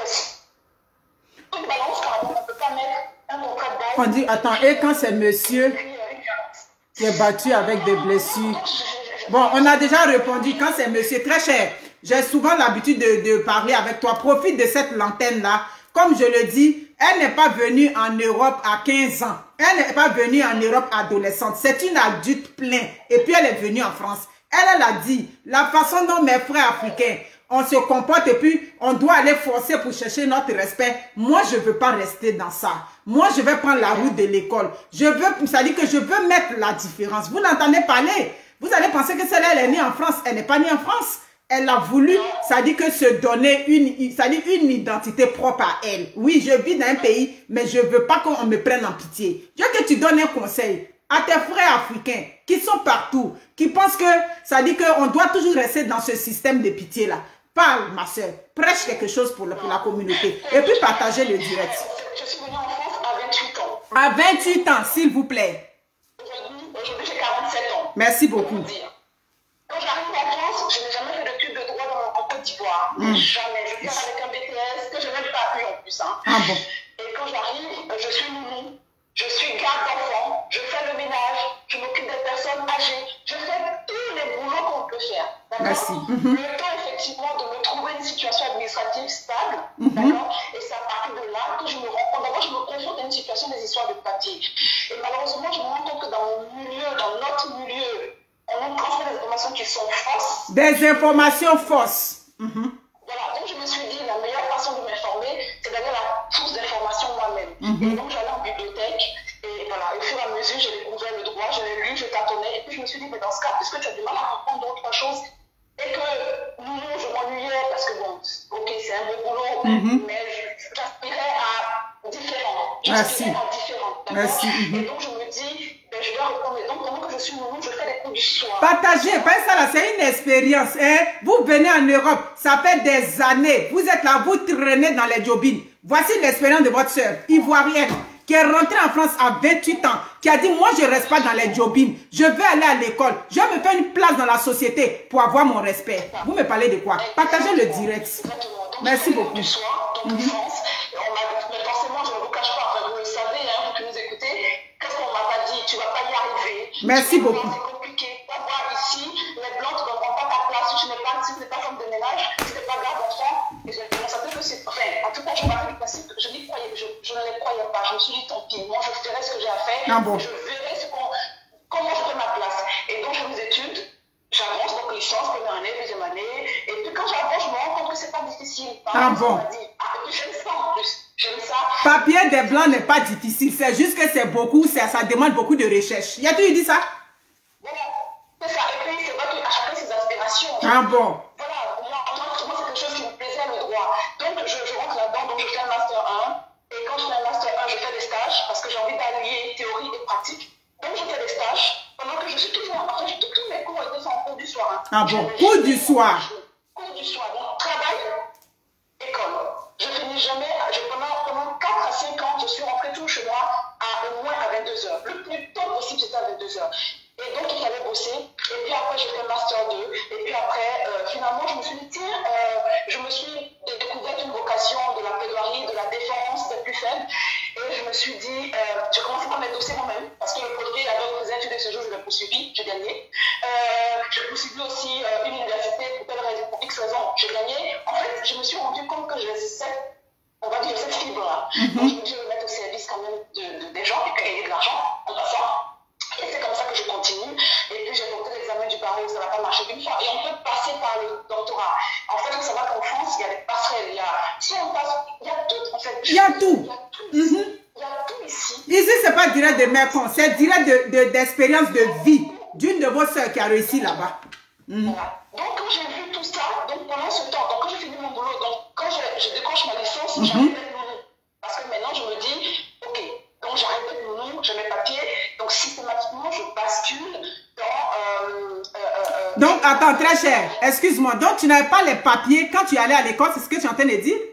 une balance, carrément, on ne peut pas mettre un contrat de bail. On dit, attends, et quand c'est monsieur qui est battu avec des blessures? Bon, on a déjà répondu, quand c'est monsieur, très cher. J'ai souvent l'habitude de, de parler avec toi. Profite de cette lanterne-là. Comme je le dis, elle n'est pas venue en Europe à quinze ans. Elle n'est pas venue en Europe adolescente. C'est une adulte pleine. Et puis elle est venue en France. Elle, elle a dit, la façon dont mes frères africains, on se comporte et puis on doit aller forcer pour chercher notre respect. Moi, je ne veux pas rester dans ça. Moi, je vais prendre la route de l'école. Je veux, ça dit que je veux mettre la différence. Vous l'entendez parler. Vous allez penser que celle-là, elle est née en France. Elle n'est pas née en France. Elle a voulu, ça dit que se donner une, ça dit une identité propre à elle. Oui, je vis dans un pays, mais je ne veux pas qu'on me prenne en pitié. Je veux que tu donnes un conseil à tes frères africains qui sont partout, qui pensent que, ça dit qu'on doit toujours rester dans ce système de pitié-là. Parle, ma soeur, prêche quelque chose pour la, pour la communauté et puis partagez le direct. Je suis venue en France à vingt-huit ans. À vingt-huit ans, s'il vous plaît. Aujourd'hui, aujourd'hui j'ai quarante-sept ans. Merci beaucoup. Quand j'arrive en France, je n'ai jamais fait de tube de droit dans, en Côte d'Ivoire. Mm. Jamais. Je viens avec un B T S que je n'ai même pas eu en plus. Hein. Ah bon. Et quand j'arrive, je suis nounou, je suis garde d'enfants, je fais le ménage, je m'occupe des personnes âgées, je fais tous les boulots qu'on peut faire. Merci. Mm-hmm. Le temps, effectivement, de me trouver une situation éducative stable, Mhm. d'accord? Et c'est à partir de là que je me rends compte, d'abord je me confronte à une situation des histoires de fatigue. Et malheureusement, je me rends compte que dans mon milieu, dans notre milieu, on nous transmet des informations qui sont fausses. Des informations fausses. Mhm. Voilà, donc je me suis dit, la meilleure façon de m'informer, c'est d'aller à la source d'information moi-même. Mhm. Et donc j'allais en bibliothèque, et voilà, au fur et à mesure, j'ai découvert le droit, je l'ai lu, je tâtonnais, et puis je me suis dit, mais dans ce cas, puisque tu as du mal à apprendre d'autres choses, et que nous, je m'ennuyais, parce que bon, ok, c'est un beau boulot, Mhm. mais je- j'aspirais à différent. Merci. J'aspirais à différent, d'accord? Merci. Mhm. Et donc je me dis, ben, je vais reprendre. Donc pendant que je suis nounou, je fais des cours du soir. Partagez, pas ça là, c'est une expérience. Hein? Vous venez en Europe, ça fait des années. Vous êtes là, vous traînez dans les jobines. Voici l'expérience de votre soeur, ivoirienne, qui est rentrée en France à vingt-huit ans, qui a dit, moi je ne reste pas dans les jobines, je vais aller à l'école, je vais me faire une place dans la société pour avoir mon respect. Vous me parlez de quoi? Partagez le direct. Exactement. Donc, Merci je fais des beaucoup. cours du soir, donc en France, et on m'a- mais forcément, je ne vous cache pas, enfin, vous le savez, hein, vous qui nous écoutez, qu'est-ce qu'on m'a pas dit? Tu ne vas pas y arriver. Merci Tu vas beaucoup. voir, c'est compliqué. Tu vas voir ici, les blancs ne prendront pas ta place. Si tu n'es pas, si tu n'es pas femme de ménage, si tu n'es pas garde d'enfant, et j'ai constaté que c'est vrai. En tout cas, je partais du principe que je n'y croyais, je, je ne les croyais pas. Je me suis dit, tant pis, moi je ferai ce que j'ai à faire, Ah bon. je verrai ce qu'on, comment je fais ma place. Et donc, je fais mes études. J'avance, donc licence, première année, deuxième année. Et puis quand j'avance, je me rends compte que c'est pas difficile. Ah bon. Ah, et puis j'aime ça en plus. J'aime ça. Papier des blancs n'est pas difficile, c'est juste que c'est beaucoup, ça, ça demande beaucoup de recherche. Y a-t-il dit ça? Voilà. C'est ça. Et puis c'est vrai qu'à chacun ses aspirations. Ah bon. Voilà. Moi, moi, moi c'est quelque chose qui me plaisait, le droit. Donc je, je rentre là-dedans, donc je fais un master un. Et quand je fais un master un, je fais des stages parce que j'ai envie d'allier théorie et pratique. Donc je fais des stages pendant que je suis toujours en fait, tous tous mes cours étaient en cours du soir. Hein. Ah bon, Je- cours je- du soir. Cours du soir. Donc travail, école. Je finis jamais, je, pendant, pendant quatre à cinq ans, je suis rentrée toujours chez moi à au moins à vingt-deux heures. Le plus tôt possible, c'était à vingt-deux heures. Et donc, il fallait bosser. Et puis après, j'ai fait Master deux. Et puis après, euh, finalement, je me suis dit, tiens, euh, je me suis découvert une vocation de la plaidoirie, de la défense des plus faibles. Et je me suis dit, euh, j'ai commencé par mes dossiers moi-même, parce que le projet avait refusé études de séjour, je l'ai poursuivi, j'ai gagné. Euh, j'ai poursuivi aussi euh, une université pour telle raison, pour X raison, j'ai gagné. En fait, je me suis rendu compte que j'ai cette, on va dire, cette fibre-là. Mhm. Donc, je me suis remettre au service quand même de, de- des gens et gagner de l'argent en passant. Et c'est comme ça que je continue. Et puis j'ai tenté l'examen du barreau, ça n'a pas marché une fois. Et on peut passer par le doctorat. En fait, il faut savoir qu'en France, il y a des passerelles. Il y a, si on passe, il y a tout en fait. Il y a tout. Il y a tout Mhm. ici. Il y a tout ici. Ici, c'est pas direct de mes cons, c'est direct de, de, d'expérience de vie d'une de vos soeurs qui a réussi là-bas. Mhm. Voilà. Donc quand j'ai vu tout ça, donc pendant ce temps, donc quand j'ai fini mon boulot, donc quand je, je décroche ma licence, Mhm. j'arrête d'être nounou. Parce que maintenant je me dis, ok, donc j'arrête d'être nounou, j'ai mes papiers, donc systématiquement je bascule dans... Euh, euh, euh, Donc, attends, très cher, excuse-moi, donc tu n'avais pas les papiers quand tu allais à l'école, c'est ce que tu es en train de dire?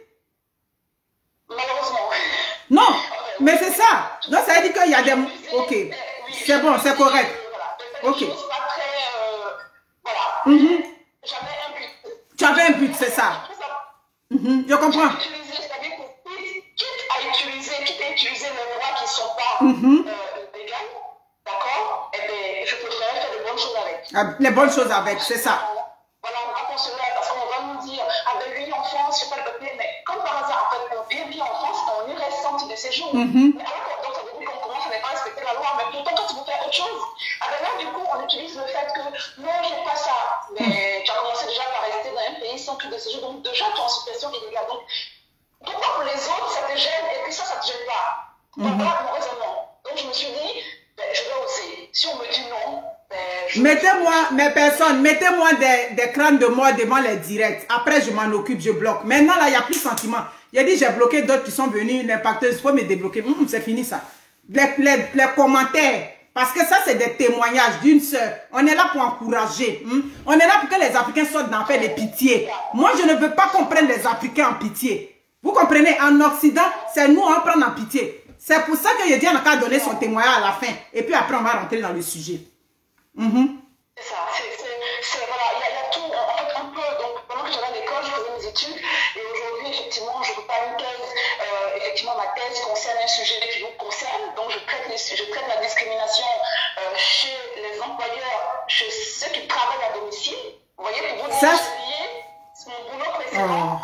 Malheureusement. Non, mais c'est ça. Donc, ça veut dire qu'il y a des... Ok, c'est bon, c'est correct. Ok. Ok. Pas très, euh, voilà. Mhm. J'avais un but. Tu avais un but, c'est ça. Mhm, je comprends. Utiliser, c'est-à-dire que quitte à utiliser, quitte à utiliser les voies qui ne sont pas Mhm. euh, légales, d'accord, eh bien, je préfère faire de bonnes choses avec. Ah, les bonnes choses avec, c'est ça. Voilà, on va consoler parce qu'on va nous dire, ah ben lui en France, je sais pas le papier, mais comme par hasard, en fait, on vient bien en France, on y reste sans titre de séjour. Mhm. Mais alors, donc ça veut dire qu'on commence à ne pas respecter la loi, mais pourtant quand tu veux faire autre chose, ah ben là du coup, on utilise le fait que non, j'ai pas ça, mais tu as commencé déjà par rester dans un pays sans titre de séjour, donc déjà tu es en situation illégale. Donc, pourquoi pour les autres ça te gêne et puis ça, ça te gêne pas? Donc voilà mon raisonnement. Donc je me suis dit, ben, je vais oser. Si on me dit non, ben, je Mettez-moi, mes personnes, mettez-moi des, des crânes de mort devant les directs. Après, je m'en occupe, je bloque. Maintenant, là, il n'y a plus de sentiment. Il a dit, j'ai bloqué d'autres qui sont venus, une impacteuse, il faut me débloquer. Hum, c'est fini ça. Les, les, les commentaires, parce que ça, c'est des témoignages d'une sœur. On est là pour encourager. Hum. On est là pour que les Africains sortent d'enfer de pitié. Moi, je ne veux pas qu'on prenne les Africains en pitié. Vous comprenez? En Occident, c'est nous, on prend en pitié. C'est pour ça que Yedian a donné son témoignage à la fin. Et puis après, on va rentrer dans le sujet. Mm-hmm. C'est ça, c'est, voilà, il y, y a tout, en fait, un peu, donc, pendant que j'allais à l'école, je faisais mes études, et aujourd'hui, effectivement, je prépare une thèse, euh, effectivement, ma thèse concerne un sujet qui nous concerne, donc je traite, les, je traite la discrimination euh, chez les employeurs, chez ceux qui travaillent à domicile, vous voyez, pour vous dire, ça, j'ai lié mon boulot précédent oh. avec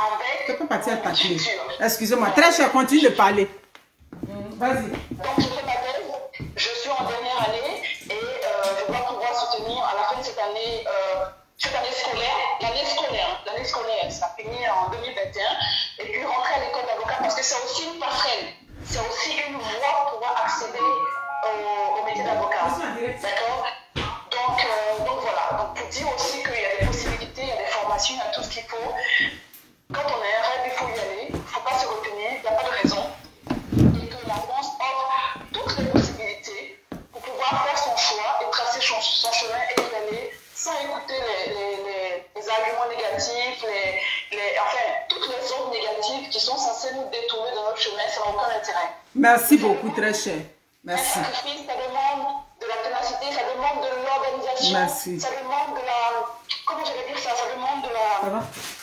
Tu peux partir attaquer. Excusez-moi, très cher, continue de parler. Vas-y. Donc, je fais ma thèse, je suis en dernière année et euh, je dois pouvoir soutenir à la fin de cette année, euh, cette année scolaire, l'année scolaire, l'année scolaire, ça finit en deux mille vingt et un, et puis rentrer à l'école d'avocat parce que c'est aussi une passerelle, c'est aussi une voie pour pouvoir accéder au, au métier d'avocat. D'accord? Donc, euh, donc voilà, donc pour dire aussi qu'il y a des possibilités, il y a des formations, il y a tout ce qu'il faut. Quand on a un rêve, il faut y aller, il ne faut pas se retenir, il n'y a pas de raison. Et que la France offre toutes les possibilités pour pouvoir faire son choix et tracer son, son chemin et y aller sans écouter les, les, les, les arguments négatifs, les, les, enfin, toutes les ondes négatives qui sont censées nous détourner de notre chemin, ça n'a aucun intérêt. Merci beaucoup, très cher. Merci. Un sacrifice, ça demande de la ténacité, ça demande de l'organisation, Merci. ça demande de la... Comment je vais dire ça? Ça demande de la... Ça va?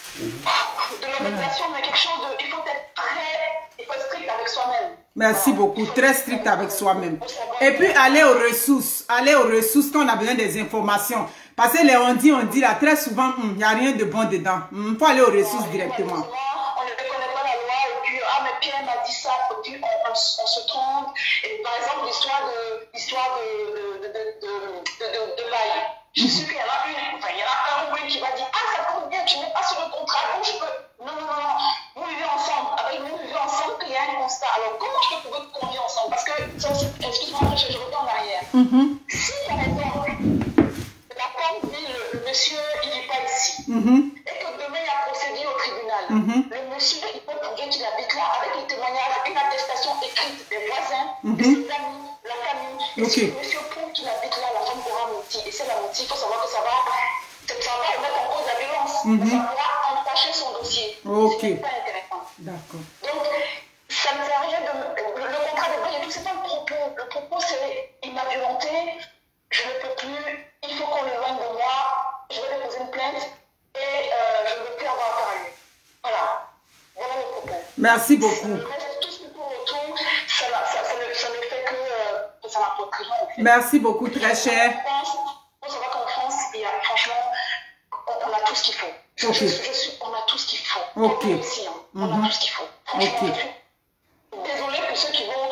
De l'organisation, mais quelque chose de... Il faut être très... Il faut être strict avec soi-même. Merci Voilà. beaucoup, très strict avec soi-même. Et puis aller aux ressources, aller aux ressources quand on a besoin des informations. Parce que les on dit, on dit là, très souvent, il n'y a rien de bon dedans. Il faut aller aux ressources directement. On ne connaît pas la loi et puis, ah mais Pierre m'a dit ça, et puis on, on, on se trompe. Et par exemple, l'histoire de l'histoire de, de, de, de, de, de, de bail. Je suis sûre qu'il y en a une, enfin il y en a un oui qui va dire, ah ça tombe bien, tu n'es pas sur le contrat, donc je peux. Non, non, non, non, vous vivez ensemble, avec vous vivez ensemble, qu'il y a un constat. Alors comment je peux pouvoir convivre ensemble? Parce que, excuse-moi, je, je reviens en arrière. Mm-hmm. Si par exemple, la femme dit, le, le monsieur, il n'est pas ici, mm-hmm. et que demain il y a procédé au tribunal, mm-hmm. le monsieur, il peut prouver qu'il habite là avec les témoignages, une attestation écrite des voisins, mm-hmm. de ses amis, la famille. Et okay. Si le monsieur prouve qu'il habite là, la femme pourra mentir. Et c'est la mentir, il faut savoir que ça va, ça va remettre en cause la violence, mm-hmm. mais ça pourra entacher son dossier. Ok. C'est pas intéressant. D'accord. Donc, ça ne sert à rien de... Le, le contrat de bail et tout, c'est pas le propos. Le propos, c'est il m'a violenté, je ne peux plus, il faut qu'on l'éloigne de moi, je vais déposer une plainte et euh, je ne veux plus avoir affaire à lui. Voilà. Voilà le propos. Merci beaucoup. Le reste, tout ce qui tourne autour, ça, ça, ça, ne, ça ne fait que, euh, que ça n'apporte rien. En fait. Merci beaucoup, très cher. Il faut savoir qu'en France, il y a, franchement, on, on a tout ce qu'il faut. Je, okay. je, je suis, on a tout ce qu'il faut. Ok. Aussi, hein. On mm-hmm. a tout ce qu'il faut. Franchement, okay. Désolée pour ceux qui vont...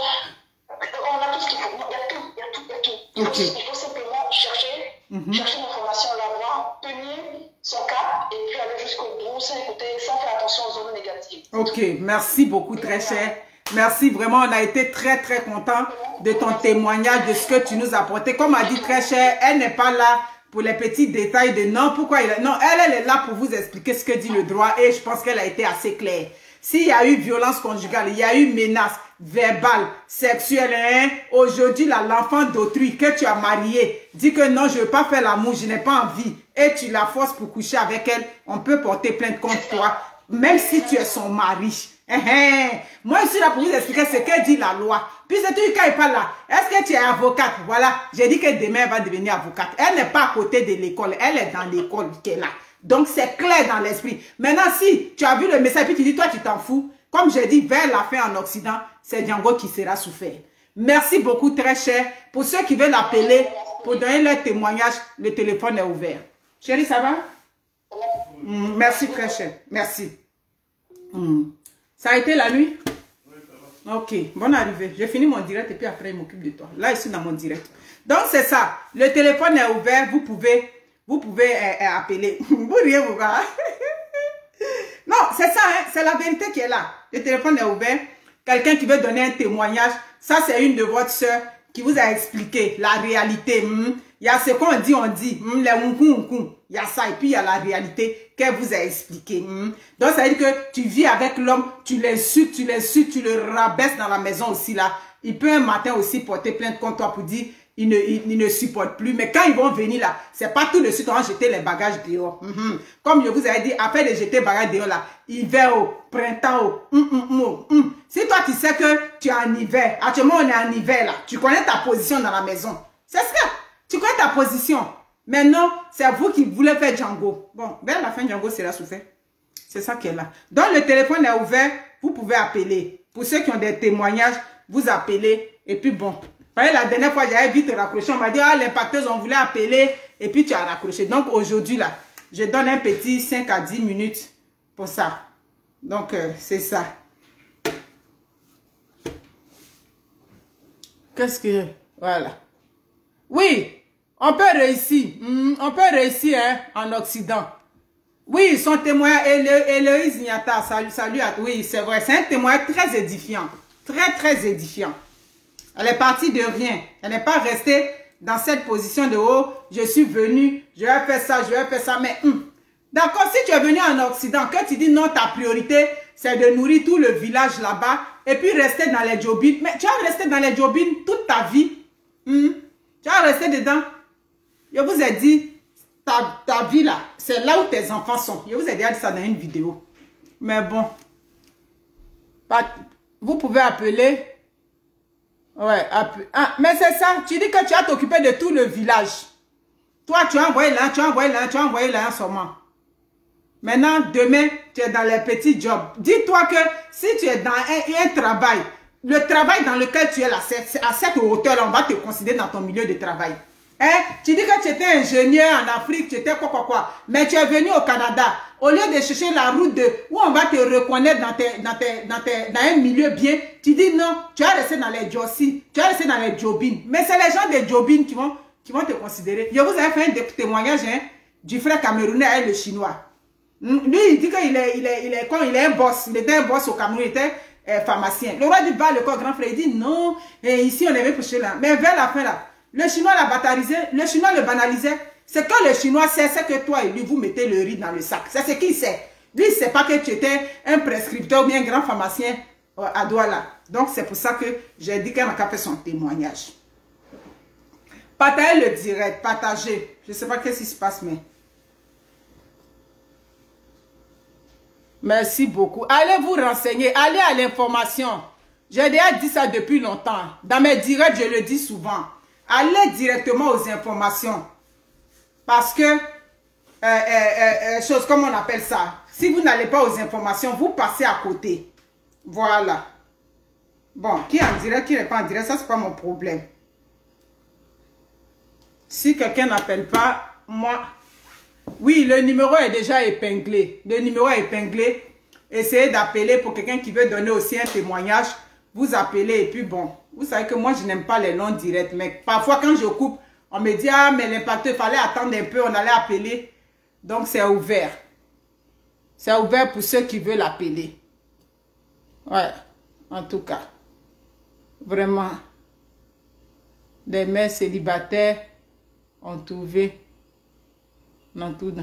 On a tout ce qu'il faut. Il y a tout, il y a tout, il y a tout. Il, okay. faut, il faut simplement chercher, mm-hmm. chercher l'information, l'avoir, tenir son cap et puis aller jusqu'au bout sans écouter, sans faire attention aux zones négatives. Ok, merci beaucoup, très cher. Merci, vraiment, on a été très très contents de ton témoignage, de ce que tu nous as apporté. Comme a dit très cher, elle n'est pas là pour les petits détails de non, pourquoi il a... Non, elle, elle est là pour vous expliquer ce que dit le droit et je pense qu'elle a été assez claire. S'il y a eu violence conjugale, il y a eu menace verbale, sexuelle, hein? Aujourd'hui, l'enfant d'autrui que tu as marié dit que non, je ne veux pas faire l'amour, je n'ai pas envie et tu la forces pour coucher avec elle, on peut porter plainte contre toi, même si tu es son mari. Eh, eh. Moi, je suis là pour vous expliquer ce que dit la loi. Puis c'est tout quand il parle là. Est-ce que tu es avocate? Voilà. J'ai dit que demain, elle va devenir avocate. Elle n'est pas à côté de l'école. Elle est dans l'école qu'elle est là. Donc, c'est clair dans l'esprit. Maintenant, si tu as vu le message, puis tu dis, toi, tu t'en fous. Comme j'ai dit, vers la fin en Occident, c'est Django qui sera souffert. Merci beaucoup, très cher. Pour ceux qui veulent appeler, pour donner leur témoignage, le téléphone est ouvert. Chérie, ça va? Mm, merci, très cher. Merci. Mm. Ça a été la nuit? Oui, ça va. Ok, bonne arrivée. J'ai fini mon direct et puis après, il m'occupe de toi. Là, je suis dans mon direct. Donc, c'est ça. Le téléphone est ouvert. Vous pouvez, vous pouvez euh, euh, appeler. Vous riez, vous gars. Non, c'est ça. Hein? C'est la vérité qui est là. Le téléphone est ouvert. Quelqu'un qui veut donner un témoignage. Ça, c'est une de votre soeur qui vous a expliqué la réalité. Hmm. Il y a ce qu'on dit, on dit. Hmm, les unkou, il y a ça. Et puis, il y a la réalité qu'elle vous a expliqué. Hmm. Donc, ça veut dire que tu vis avec l'homme, tu l'insultes, tu l'insultes, tu le rabaisses dans la maison aussi là. Il peut un matin aussi porter plainte contre toi pour dire il ne, il, il ne supporte plus. Mais quand ils vont venir là, c'est pas tout de suite on va jeter les bagages dehors. Mm-hmm. Comme je vous avais dit, après de jeter les bagages dehors là, hiver au printemps au. Mm, mm, mm, mm. Si toi tu sais que tu es en hiver, actuellement on est en hiver là, tu connais ta position dans la maison. C'est ça. Tu connais ta position. Maintenant, c'est vous qui voulez faire Django. Bon, vers la fin, Django sera souffert. C'est ça qui est là. Donc, le téléphone est ouvert. Vous pouvez appeler. Pour ceux qui ont des témoignages, vous appelez. Et puis, bon. La dernière fois, j'avais vite raccroché. On m'a dit, ah, l'impacteuse, on voulait appeler. Et puis, tu as raccroché. Donc, aujourd'hui, là, je donne un petit cinq à dix minutes pour ça. Donc, euh, c'est ça. Qu'est-ce que... Voilà. Oui, on peut réussir. Mm, on peut réussir hein, en Occident. Oui, son témoin, Héloïse Niata, salut, salut à... Oui, c'est vrai, c'est un témoin très édifiant. Très, très édifiant. Elle est partie de rien. Elle n'est pas restée dans cette position de « Oh, je suis venue, je vais faire ça, je vais faire ça. » Mais, hum, d'accord, si tu es venu en Occident, que tu dis non, ta priorité, c'est de nourrir tout le village là-bas et puis rester dans les jobines. Mais tu vas rester dans les jobines toute ta vie. Hum, tu vas rester dedans. Je vous ai dit, ta, ta vie là, c'est là où tes enfants sont. Je vous ai déjà dit ça dans une vidéo. Mais bon, vous pouvez appeler... Ouais, ah, mais c'est ça, tu dis que tu as t'occupé de tout le village. Toi, tu as envoyé là, tu as envoyé là, tu as envoyé là en ce moment. Maintenant, demain, tu es dans les petits jobs. Dis-toi que si tu es dans un, un travail, le travail dans lequel tu es là, c'est à cette hauteur-là, on va te considérer dans ton milieu de travail. Hein? Tu dis que tu étais ingénieur en Afrique, tu étais quoi, quoi, quoi. Mais tu es venu au Canada. Au lieu de chercher la route de où on va te reconnaître dans, tes, dans, tes, dans, tes, dans un milieu bien, tu dis non, tu vas rester dans les jossis, tu vas rester dans les jobines. Mais c'est les gens des jobines qui vont, qui vont te considérer. Je vous ai fait un témoignage hein, du frère camerounais et le chinois. Lui, il dit qu'il est, il est, il est, il est un boss. Il était un boss au Cameroun, il était euh, pharmacien. Le roi du bas, le corps grand frère, il dit non, et ici on est venu pour chez là. Mais vers la fin là, le chinois l'a baptisé, le chinois le banalisait. C'est que le chinois sait, c'est que toi et lui, vous mettez le riz dans le sac. C'est ce qu'il sait. Lui, il ne sait pas que tu étais un prescripteur ou bien un grand pharmacien à Douala. Donc, c'est pour ça que j'ai dit qu'elle a fait son témoignage. Partagez le direct, partagez. Je ne sais pas qu'est-ce qui se passe, mais... Merci beaucoup. Allez vous renseigner, allez à l'information. J'ai déjà dit ça depuis longtemps. Dans mes directs, je le dis souvent. Allez directement aux informations. Parce que, euh, euh, euh, chose comme on appelle ça, si vous n'allez pas aux informations, vous passez à côté. Voilà. Bon, qui est en direct, qui n'est pas en direct, ça c'est pas mon problème. Si quelqu'un n'appelle pas, moi... Oui, le numéro est déjà épinglé. Le numéro est épinglé. Essayez d'appeler pour quelqu'un qui veut donner aussi un témoignage. Vous appelez et puis bon, vous savez que moi je n'aime pas les noms directs, mais parfois quand je coupe, on me dit, ah, mais l'impacteur, il fallait attendre un peu, on allait appeler. Donc, c'est ouvert. C'est ouvert pour ceux qui veulent appeler. Ouais, en tout cas. Vraiment. Les mères célibataires ont trouvé. Non, tout.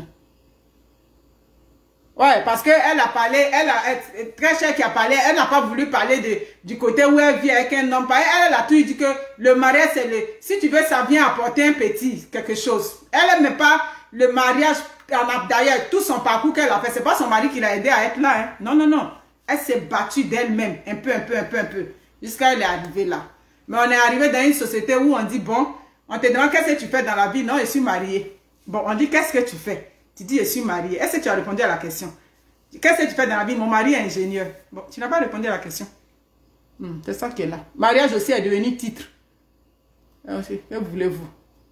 Ouais, parce qu'elle a parlé, elle a, elle, très chère qui a parlé, elle n'a pas voulu parler de, du côté où elle vit avec un homme. Elle, elle a tout dit que le mariage, c'est le... Si tu veux, ça vient apporter un petit, quelque chose. Elle n'aime pas le mariage. D'ailleurs, tout son parcours qu'elle a fait, c'est pas son mari qui l'a aidé à être là. Hein. Non, non, non. Elle s'est battue d'elle-même, un peu, un peu, un peu, un peu, jusqu'à elle est arrivée là. Mais on est arrivé dans une société où on dit, bon, on te demande qu'est-ce que tu fais dans la vie. Non, je suis mariée. Bon, on dit, qu'est-ce que tu fais? Tu dis, je suis mariée. Est-ce que tu as répondu à la question? Qu'est-ce que tu fais dans la vie? Mon mari est ingénieur. Bon, tu n'as pas répondu à la question. Hmm, c'est ça qui est là. Mariage aussi est devenu titre. Que voulez-vous?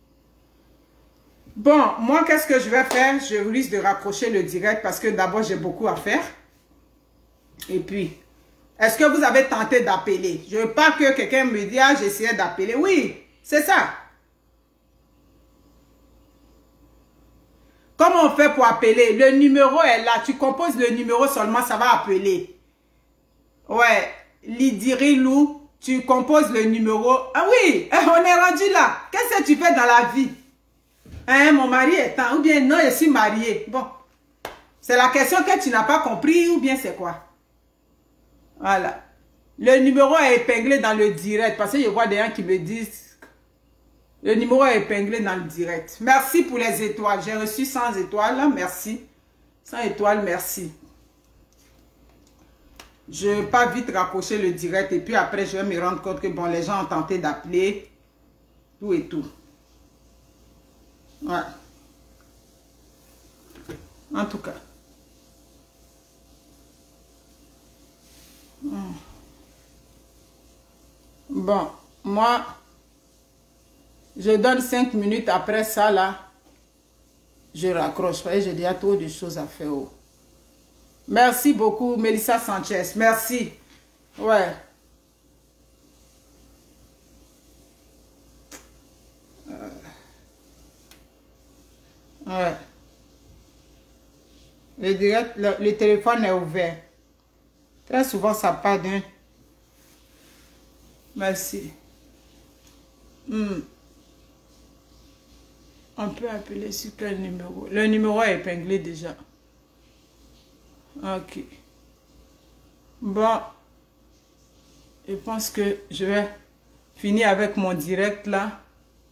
Bon, moi, qu'est-ce que je vais faire? Je risque de raccrocher le direct parce que d'abord, j'ai beaucoup à faire. Et puis, est-ce que vous avez tenté d'appeler? Je ne veux pas que quelqu'un me dise, ah, j'essayais d'appeler. Oui, c'est ça. Comment on fait pour appeler? Le numéro est là. Tu composes le numéro seulement, ça va appeler. Ouais. Lidirilou, tu composes le numéro. Ah oui, on est rendu là. Qu'est-ce que tu fais dans la vie? Hein, mon mari est temps. Ou bien non, je suis mariée. Bon. C'est la question que tu n'as pas compris ou bien c'est quoi? Voilà. Le numéro est épinglé dans le direct. Parce que je vois des gens qui me disent... Le numéro est épinglé dans le direct. Merci pour les étoiles. J'ai reçu cent étoiles. Là. Merci. cent étoiles, merci. Je ne vais pas vite raccrocher le direct. Et puis après, je vais me rendre compte que bon, les gens ont tenté d'appeler. Tout et tout. Ouais. En tout cas. Bon, moi... Je donne cinq minutes après ça, là, je raccroche. J'ai déjà trop de choses à faire. Oh. Merci beaucoup, Melissa Sanchez. Merci. Ouais. Euh. Ouais. Le, direct, le, le téléphone est ouvert. Très souvent, ça part d'un. Merci. Hmm. On peut appeler sur quel numéro? Le numéro est épinglé déjà. Ok. Bon. Je pense que je vais finir avec mon direct là.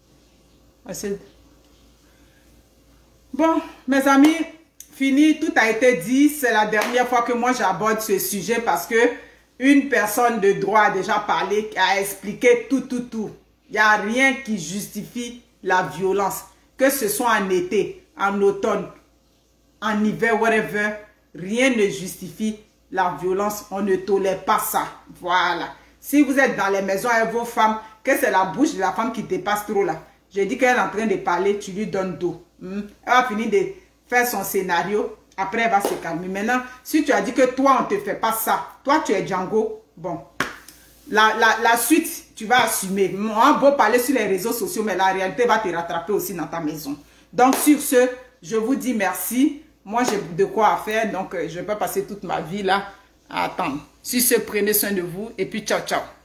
Bon, mes amis, fini. Tout a été dit. C'est la dernière fois que moi j'aborde ce sujet parce que une personne de droit a déjà parlé, a expliqué tout, tout, tout. Il n'y a rien qui justifie la violence. Que ce soit en été, en automne, en hiver, whatever, rien ne justifie la violence. On ne tolère pas ça. Voilà. Si vous êtes dans les maisons avec vos femmes, que c'est la bouche de la femme qui dépasse trop là. Je dis qu'elle est en train de parler, tu lui donnes d'eau. Hmm? Elle va finir de faire son scénario. Après, elle va se calmer. Maintenant, si tu as dit que toi, on ne te fait pas ça, toi, tu es Django, bon. La, la, la suite, tu vas assumer. On beau parler sur les réseaux sociaux, mais la réalité va te rattraper aussi dans ta maison. Donc, sur ce, je vous dis merci. Moi, j'ai de quoi faire, donc je ne vais pas passer toute ma vie là à attendre. Sur ce, prenez soin de vous et puis ciao, ciao.